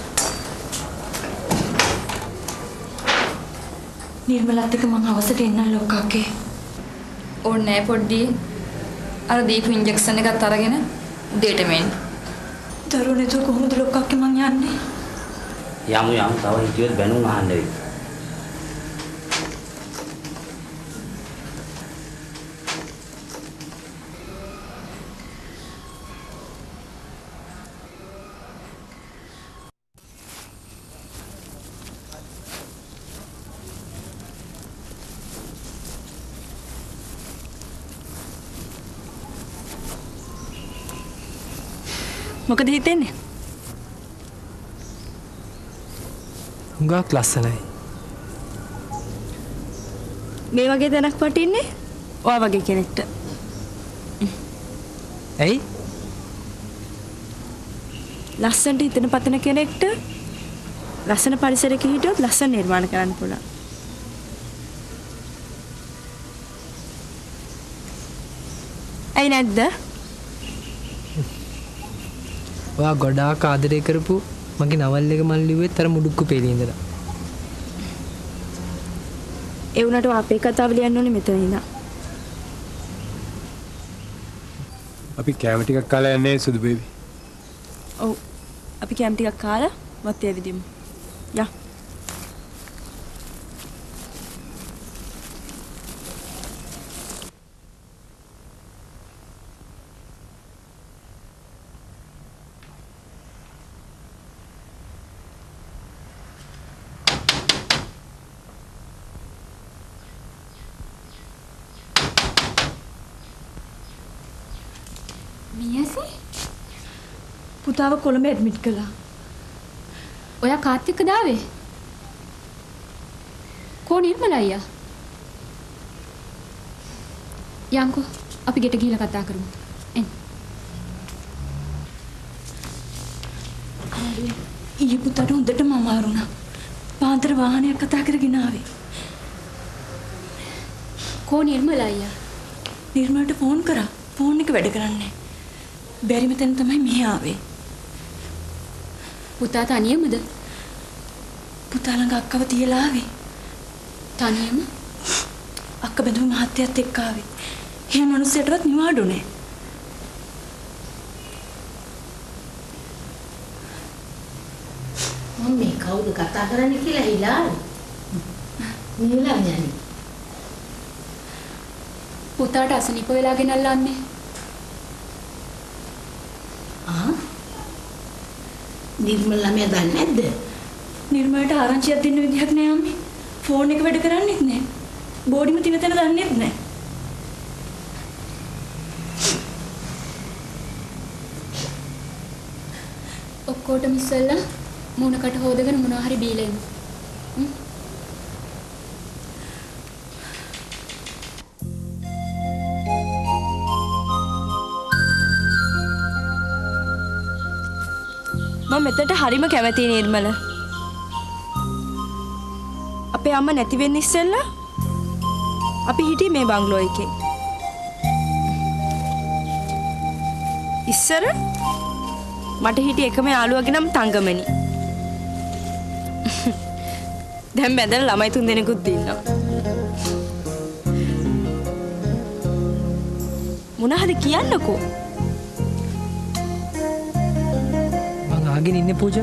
නිර්මලත් එක්ක මම අවසට එන්න ලොක්කක්ගේ. ඕනේ නෑ පොඩ්ඩි. අර දීපු ඉන්ජෙක්ෂන් එකත් අරගෙන උදේට මෙන්න. දරුවනේ තෝ කොහොමද ලොක්කක්ගේ මං යන්නේ? යමු තව හිටියොත් බැනුම් අහන්න වෙයි. මොකද හිතෙන්නේ? හුඟක් ලස්සනයි. මේ වගේ දැනක් වටින්නේ ඔයා වගේ කෙනෙක්ට. ඇයි? ලස්සනට හිතන පතන කෙනෙක්ට ලස්සන පරිසරයක හිටියොත් ලස්සන නිර්මාණ කරන්න පුළුවන්. ඇයි නැද්ද? ඔයා ගොඩාක් ආදරය කරපු මගේ නවල් එක මම ලිව්වෙත් අර මුඩුක්කු පෙළේ ඉඳලා. ඒ වුණාට අපේ කතාව ලියන්න ඕනේ මෙතන ඉඳන්. අපි කැම ටිකක් කාලා යන්නේ සුදු බේබි. ඔව්. අපි කැම ටිකක් කාලා වත් ඇවිදිමු. යා. පුතාව කොළඹ ඇඩ්මිට් කළා. ඔයා කාත් එක්ක දාවේ? කෝ නිර්මල අයියා? යන්කෝ අපි ගෙට ගිහලා කතා කරමු. එන්න. ඊයේ පුතාට හොඳටම අමාරුණා. පාන්දර වාහනයක් කතා කරගෙන ආවේ. කෝ නිර්මල අයියා? නිර්මලට ෆෝන් කරා. ෆෝන් එක වැඩ කරන්නේ. බැරිම තැන තමයි මෙහි ආවේ. පුතා තනියමද? පුතා ළඟ අක්කව තියලා ආවේ. තනියම? අක්ක බඳු මහත්තයත් එක්ක ආවේ. ඒ මිනිස්සුන්ටවත් නිවාඩු නෑ. මම්මේ කවුද කතා කරන්නේ කියලා හිලා. නිවිලා යන්නේ. පුතාට අසනීප වෙලා ගෙනල්ලාන්නේ. නිර්මල ළමයා දන්නේ නැද්ද? නිර්මලට ආරංචියක් දෙන්න විදිහක් නෑ අම්මේ. ෆෝන් එක වැඩ කරන්නේත් නෑ. බෝඩිම තින තැන දන්නේත් නෑ. ඔක්කොටම ඉස්සෙල්ලා මොනකට හොදගෙන මොනවා හරි බීලා ඉමු. මම මෙතනට හරිම කැමතියි නිර්මල. අපේ අම්මා නැති වෙන්න ඉස්සෙල්ලා අපි හිටියේ මේ බංගලෝ එකේ. ඉස්සර මට හිටිය එකම යාළුවගේ නම තංගමනි. දැන් බැඳලා ළමයි 3 දෙනෙකුත් ඉන්නවා. මොනවද කියන්නකෝ? ආගෙන ඉන්නේ පූජා.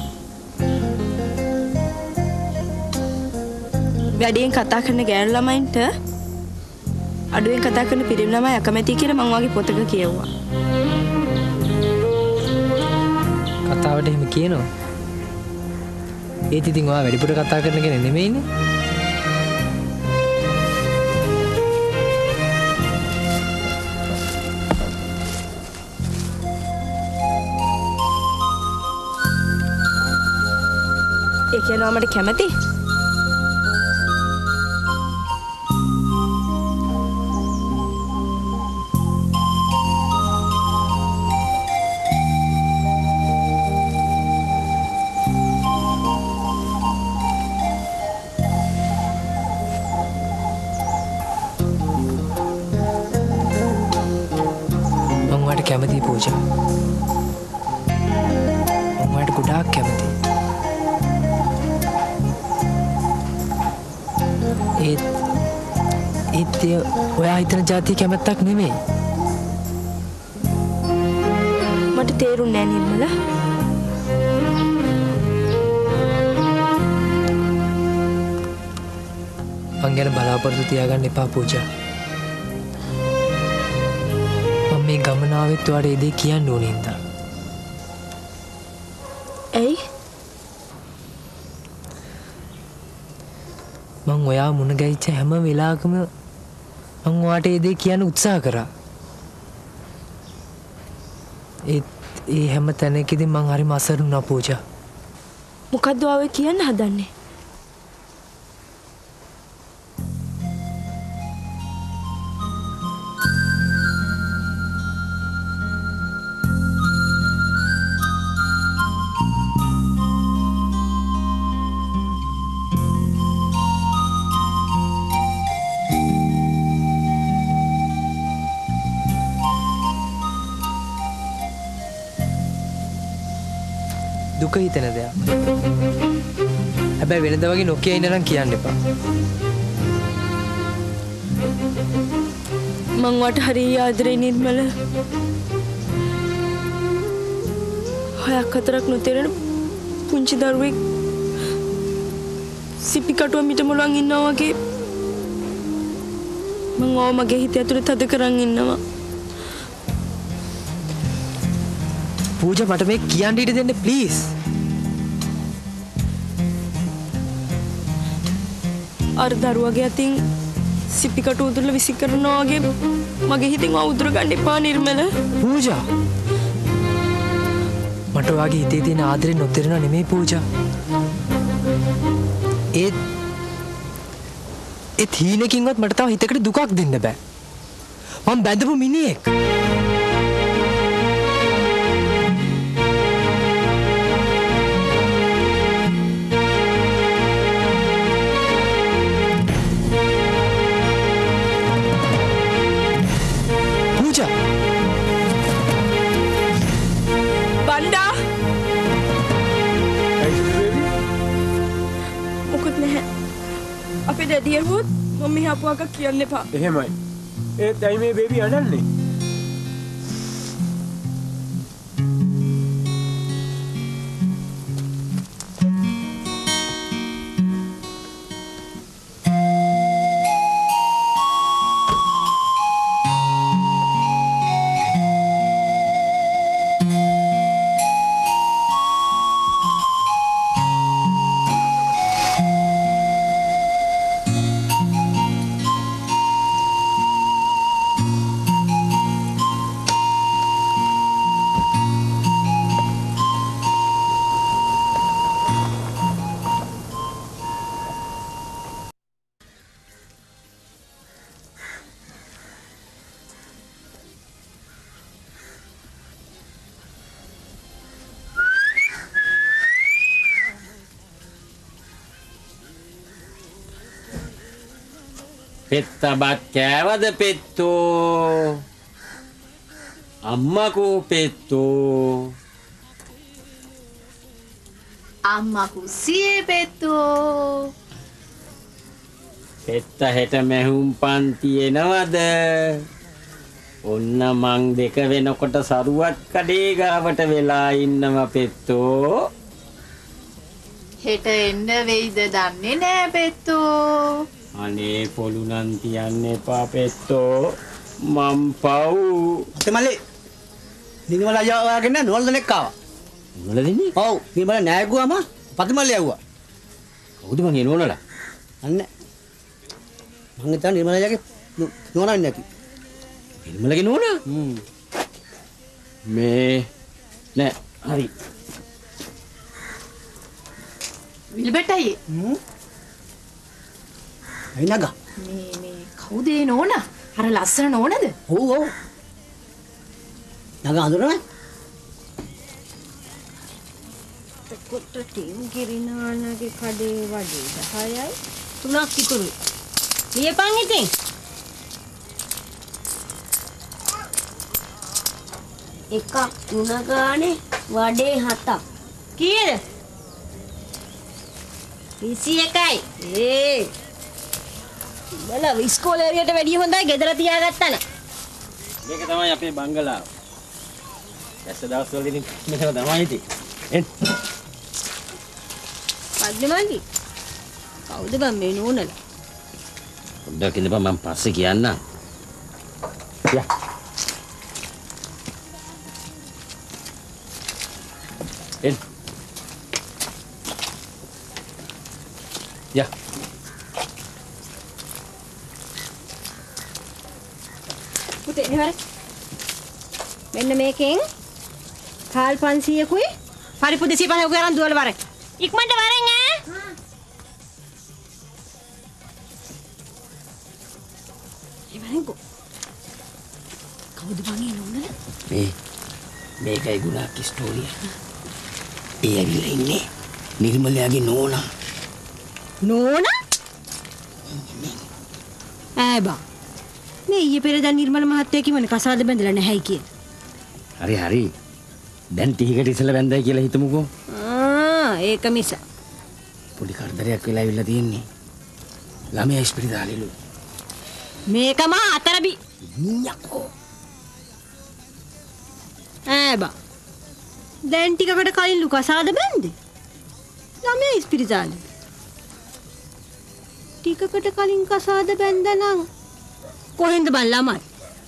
වැඩියෙන් කතා කරන ගෑනු ළමයින්ට අඩුවෙන් කතා කරන පිරිමි ළමයි අකමැති කියලා මං වගේ පොතක කියවුවා. කතාවට එහෙම කියනවා. ඒත් ඉතින් ඔයා වැඩිපුර කතා කරන කෙනෙක් නෙමෙයිනේ. කියනවා මට කැමති. කැමති පූජා. මම ඔයාලට ගොඩාක් කැමතියි. ඒත් ඔයා හිතන જાතිය කැමැත්තක් නෙමෙයි. මට තේරුන්නේ නෑ නිර්මල. මං ගැන බලාපොරොත්තු තියාගන්න එපා පූජා. මේ ගමන ආවෙත් ඔයාලට ඒ දේ කියන්න ඕනේ හින්දා. ඇයි? මං ඔයා මුණ ගැහිච්ච හැම වෙලාවකම මං ඔයාට ඒ දේ කියන්න උත්සාහ කරා. ඒ හැම තැනකදී මං හරිම අසරණ වුණා පූජා. මොකද්ද ඔයා කියන්න හදන්නේ? දුක හිතෙන දෙයක්. හැබැයි වෙනද වගේ නොකිය ඉන්න නම් කියන්න එපා. මං වට හරි ආදරේ නිර්මල. හයක් හතරක් නොතේරෙන පුංචි දරුවෙක් සිපි කටුව මිට මොලන් ඉන්නවා වගේ මං ඕව මගේ හිත ඇතුලේ තද කරන් ඉන්නවා. පූජා මට මේ කියන්න ඉඩ දෙන්න ප්ලීස්. අර දරුවගේ අතින් සිපිකට උදුරලා විසි කරනවා වගේ මගේ හිතින් ආ උදුර ගන්න එපා නිර්මල. පූජා මට ඔයාගේ හිතේ තියෙන ආදරේ නොතේරෙනව නෙමෙයි පූජා. ඒත් හීනකින්වත් මට තව හිතකට දුකක් දෙන්න බෑ. මම බැඳපු මිනිහෙක්. බණ්ඩා මොකද නැහැ. අපේ ඩැඩි එරුවොත් මම මෙහා පුවක කියන්න එපා. එහෙමයි. ඒත් ඇයි මේ බේබි අඬන්නේ? පෙත්තබත් කෑවද පෙත්තෝ? අම්මකෝ පෙත්තෝ? අම්මා කුස්සියේ පෙත්තෝ. පෙත්ත හෙට මැහුම් පන්ති එනවද? ඔන්න මං දෙක වෙනකොට සරුවත් කඩේ ගාවට වෙලා ඉන්නවා පෙත්තෝ. හෙට එන්න වෙයිද දන්නේ නෑ පෙත්තෝ. අනේ පොළු නම් තියන්න එපා පෙත්තෝ. මම් පව්. අතමලේ නිර්මල අයියා ඔයාගෙන නෝල් දෙනෙක් ආවා. නෝල දෙන්නේ? ඔව් නිර්මල නෑගුවාම පතිමල්ලේ යවුවා. කවුද මං නෝනලා? අන්න මං හිතා නිර්මල අයියාගේ නෝනා වෙන්නේ නැති. නිර්මලගේ නෝනා? මේ නෑ හරි. විල්බට් අයියේ. ඇයි නගා? මේ කවුද ඒ නෝනා? අර ලස්සන නෝනද? ඔව් ඔව්. නගා අඳුරන්නේ? කොට ටින් ගිරිනානගේ කඩේ වඩේ 10යි 3ක් ඉතුරුයි. ලියපන් ඉතින්. එකක් 3 ගානේ වඩේ 7ක්. කීයද? 21යි. බල ඉස්කෝලේ එරියට වැඩිය හොඳයි ගෙදර තියාගත්තා න. මේක තමයි අපේ බංගලාව. ඇස්ස දවස්වල ඉතින් මෙතන තමයි ඉතින්. එන්න. පද්දමන්දි. කවුද බං මේ නෝනලා? පොඩ්ඩක් ඉඳපන් මම පස්සේ කියන්නම්. යා. එන්න. යා. පුතේ මෙහෙවර. මෙන්න මේකෙන් කාල් 500කුයි පරිප්පු 250කුයි අරන් දුවල වරේ. ඉක්මනට වරෙන් ඈ. ඉවරෙන්කෝ. කවුද බං නෝනලා? මේකයි ගුණාක් ස්ටෝරිය. ඒ ඇවිල්ලා ඉන්නේ නිර්මලයාගේ නෝනා. නෝනා? ඈ බා. මේ ඊයේ පෙරේදා නිර්මල මහත්තයා කිව්වනේ කසාද බැඳලා නැහැයි කියලා. හරි. දැන් ටිකකට ඉස්සලා බැඳයි කියලා හිතමුකෝ. ඒක මිස. පොඩි කරදරයක් වෙලා ඉවිල්ලා තියෙන්නේ. ළමයා ඉස්පිරිතාලෙලු. මේකම අතරබි. යකෝ. බා. දැන් ටිකකට කලින් ලුකසාද බැන්දේ. ළමයා ඉස්පිරිතාලේ. ටිකකට කලින් කසාද බැන්දා නම් කොහෙන්ද බං ළමයි?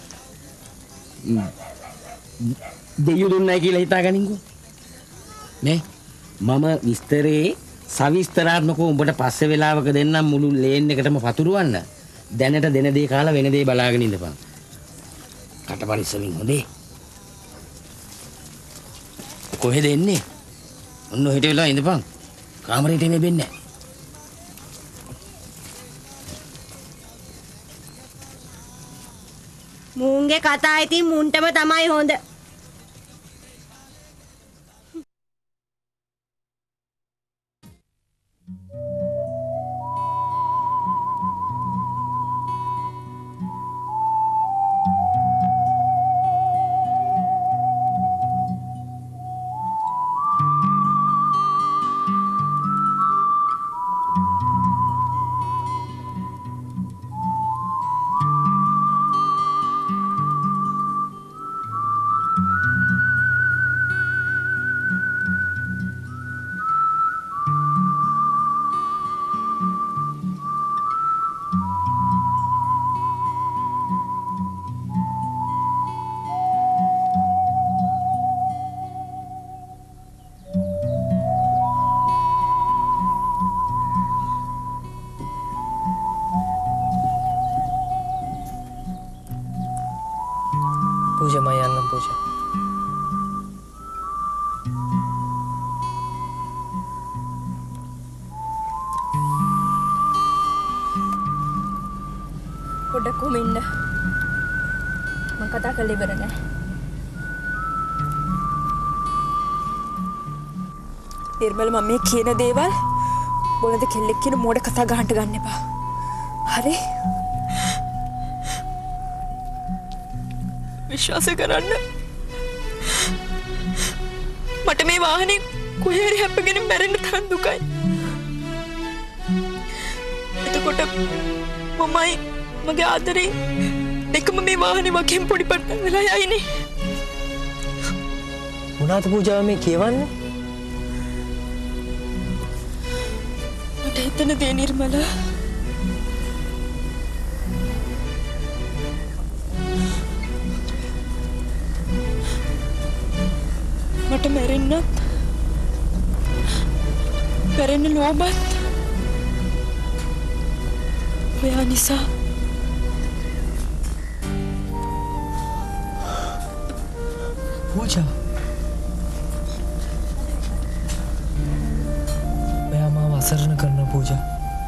දෙයියෝ දුන්නයි කියලා හිතාගනින්කෝ. නේ මම විස්තරේ සවිස්තරාත්මකව උඹට පස්සේ වෙලාවක දෙන්නම් මුළු ලේන් එකටම පතුරවන්න. දැනට දෙන දේ කාලා වෙන දේ බලාගෙන ඉඳපන්. කට පරිස්සමින් හොඳේ. කොහෙද එන්නේ? ඔන්න ඔහෙට වෙලා ඉඳපන්. කාමරේට එමෙ වෙන්නේ නැහැ. මුන්ගේ කතා ඉතින් මුන්ටම තමයි හොඳ. පූජා මම යන්නම් පූජා. පොඩ්ඩක් කොහොම ඉන්න. මම කතා කරලා ඉවර නෑ. නිර්මල මම මේ කියන දේවල් බොළඳ කෙල්ලෙක් කියන මෝඩ කතා ගහන්න ගන්න එපා. හරි? විශ්වාස කරන්න. මට මේ වාහනේ කොහේ හරි හැප්පගෙන මැරෙන්න තරම් දුකයි. එතකොට මමයි මගේ ආදරේ දෙකම මේ වාහනේ වගේම පොඩි පට්ටම් වෙලා යයිනේ. මොනවාද පූජාව මේ කියවන්නේ? මට හිතෙන දේ නිර්මල. මට මැරෙන්න ලෝභත් ඔයා නිසා. පූජා ඔයා මාව පූජා.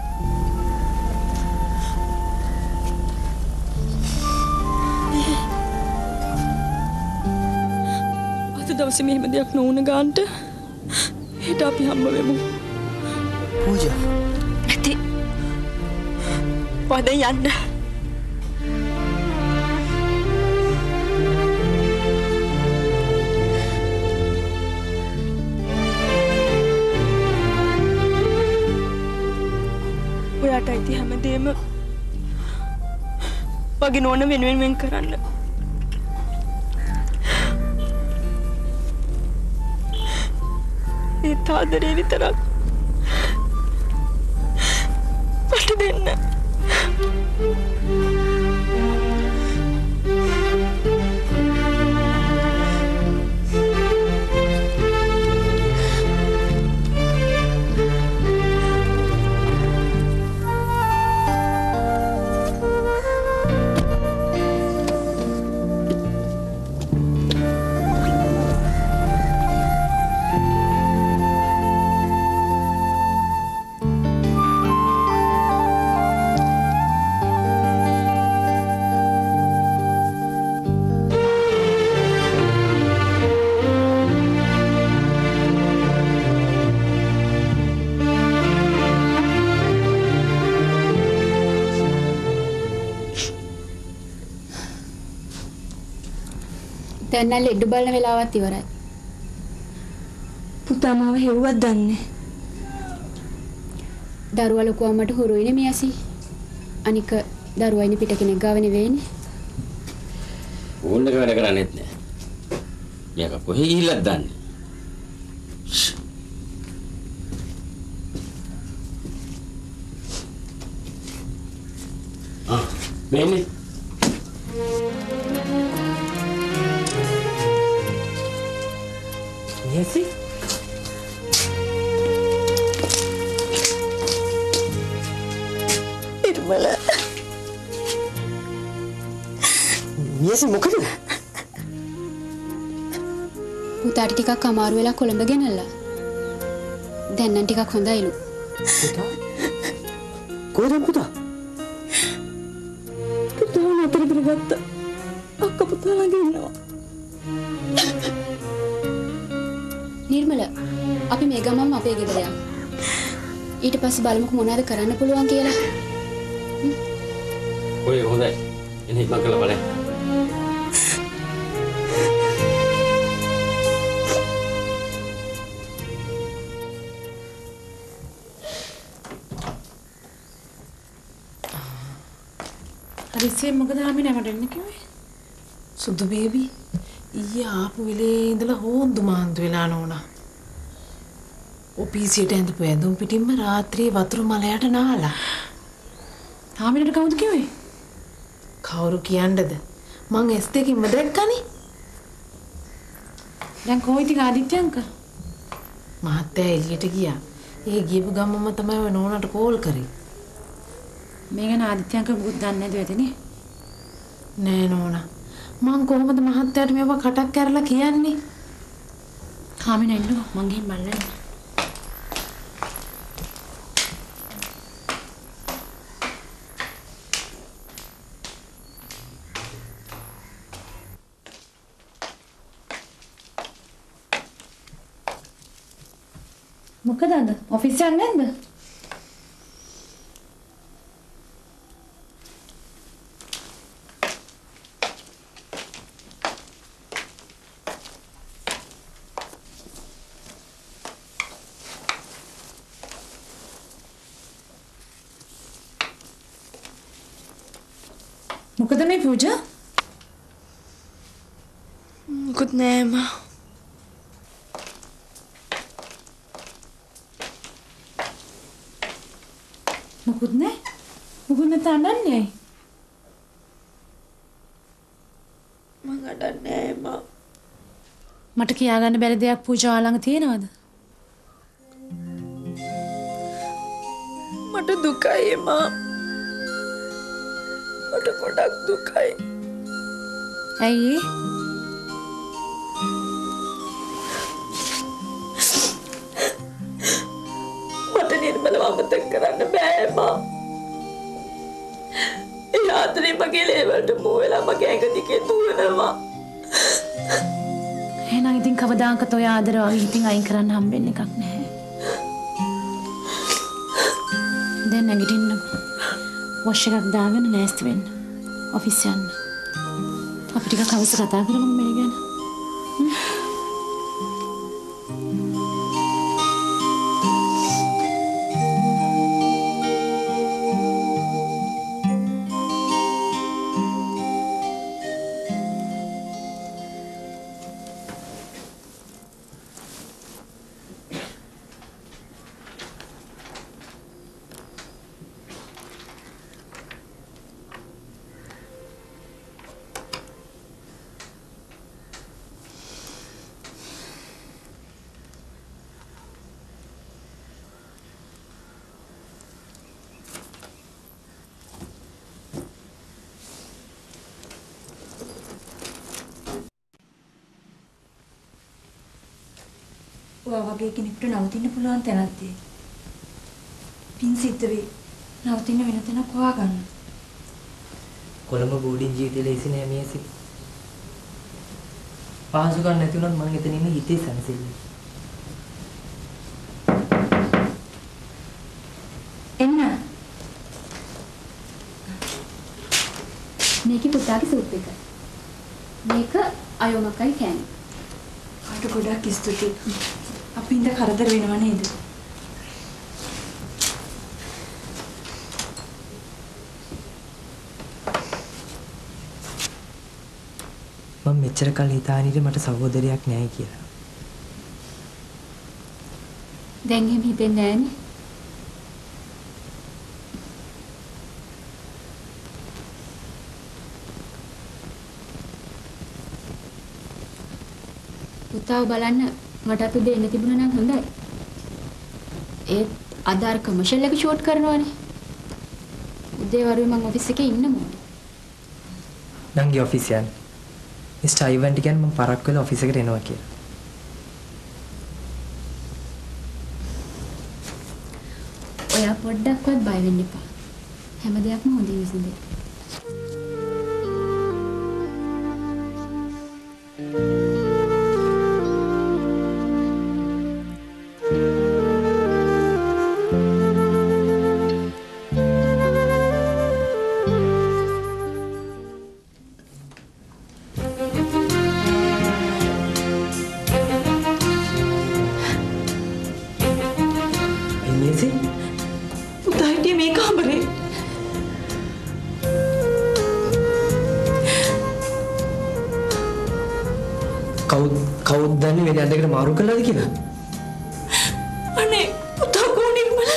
අද දවසේ මෙහෙම දෙයක් නොවුන ගාන්ට හෙට අපි හම්බ වෙමු. පූජා. නැති. ඔය දැන් යන්න. ඔයාට අයිති හැමදේම වගේ නෝන වෙනුවෙන් වෙන් කරන්න. ඒ තාදරේ විතරක් මට දෙන්න. දැන් නම් ලෙඩ බලන වෙලාවත් ඉවරයි. පුතා මාව හෙව්වත් දන්නේ. දරුවා ලොකු අම්මට හුරුයිනේ මියසි. අනික දරුවා ඉන්නේ පිට කෙනෙක් ගාව නෙවෙයිනේ. ඕන්න එක වැඩ කරන්නේත් නෑ. යක කොහෙ ගිහිල්ලත් දන්නේ. මේනේ Yesi? Nirmala. Yesi මොකද? පුතාට ටිකක් අමාරු වෙලා කොළඹ ගෙනල්ලා. දැන් නම් ටිකක් හොඳයිලු. පුතා? කොහෙද පුතා? පුතා නතර කරගත්තා. අක්කා පුතා ළඟ ඉන්නවා. නිර්මල අපි මේ ගමම අපේ ගෙදර යමු. ඊට පස්සේ බලමුකෝ මොනවද කරන්න පුළුවන් කියලා. ඔය හොඳයි. එන්නේ මං කළා බලන්න. හරිසේ මොකද ආමි නැමට එන්න කිව්වේ? සුදු බේබි ඊයේ ආපු වෙලේ ඉඳලා හොඳු මාන්දු වෙලා නෝනා. ඔපීසියට ඇඳපු ඇඳුම් පිටින්ම රාත්‍රියේ වතුර මලයට නාලා. ආමිනට කවුද කිව්වේ? කවුරු කියන්නද? මං S2කින්ම දැක්කනේ. දැන් කොයි ටික ආදිත්‍ය අංකල්? මහත්තයා එළියට ගියා. ඒ ගියපු ගමම තමයි ඔය නෝනාට කෝල් කරේ. මේ ගැන ආදිත්‍ය අංකල් මොකද දන්නේ නැද වෙතනේ? නෑ නෝනා. මං කොහොමද මහත්තයාට මේවා කටක් කරලා කියන්නේ? ආමින එන්නකෝ මං ගිහින් බලන්න. මොකද අද ඔෆිස් යන්නේ නැද්ද? මොකද මේ පූජා? මොකුත් නෑ මා. මොකුත් නෑ. මොකුත් නැතනන්නේ. මං අඩන්නේ මා. මට කියාගන්න බැරි දෙයක් පූජා ළඟ තියෙනවද? මට දුකයි මා. මට ගොඩක් දුකයි. ඇයි? මට නිර්මල මොනවද අමතක කරන්න බෑ මා. ඒ ආතරේ මගේ ලේවලට මෝ වෙලා මගේ ඇඟ දිගේ දුවනවා. එහෙනම් ඉතින් කවදාකවත් ඔය ආදර වගේ ඉතින් අයින් කරන්න හම්බෙන්නේ එකක් නැහැ. දැන් නැගිටින්න. වොෂ් එකක් දාගෙන නැස්ති වෙන්න. ඔෆිස් යන්න. අපි ටිකක් අවශ්‍ය කතා කරමු මේ ගැන. ඔයා වගේ කෙනෙකුට නවතින්න පුළුවන් තැනක් තියෙයි. පින් සිද්ධ වෙයි. නවතින්න වෙන තැනක් හොයාගන්න. කොළඹ බෝඩින් ජීවිතේ ලේසි නෑ මියසි. පහසුකම් නැති වුණත් මං එතන ඉන්නේ හිතේ සැනසෙල්ල. එන්න. මේක පුතාගේ සූප් එක. මේක අයෝමකයි කෑනේ. අට ගොඩක් ස්තුතියි. අපි ඉඳ කරදර වෙනව නේද? මම මෙච්චර කල් හිතානිට මට සහෝදරයක් නැහැ කියලා. දැන් එහෙම හිතෙන්නේ නැහනේ. පුතාව බලන්න මටත් උදේ එන්න තිබුණා නම් හොඳයි. ඒත් අද අර කමර්ෂල් එක ෂූට් කරනවානේ. උදේ වරුවේ මම ඔෆිස් එකේ ඉන්න ඕනේ. නංගි ඔෆිස් යන්න. මිස්ටර් අයිවන්ට කියන්නේ මම පරක් වෙලා ඔෆිස් එකට එනවා කියලා. ඔයා පොඩ්ඩක්වත් බය වෙන්න එපා. හැම දෙයක්ම හොඳින් විසඳෙයි. කවුද දන්නේ වෙන අදකට මාරු කළාද කියලා? අනේ පුතා කොහොනේ මල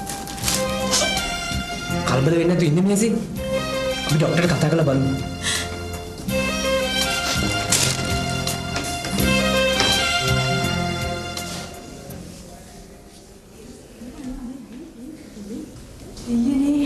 කලබල වෙන්නේ නැතුව ඉන්න මියසි. අපි ડોක්ටර්ට කතා කරලා බලමු. ඊයේ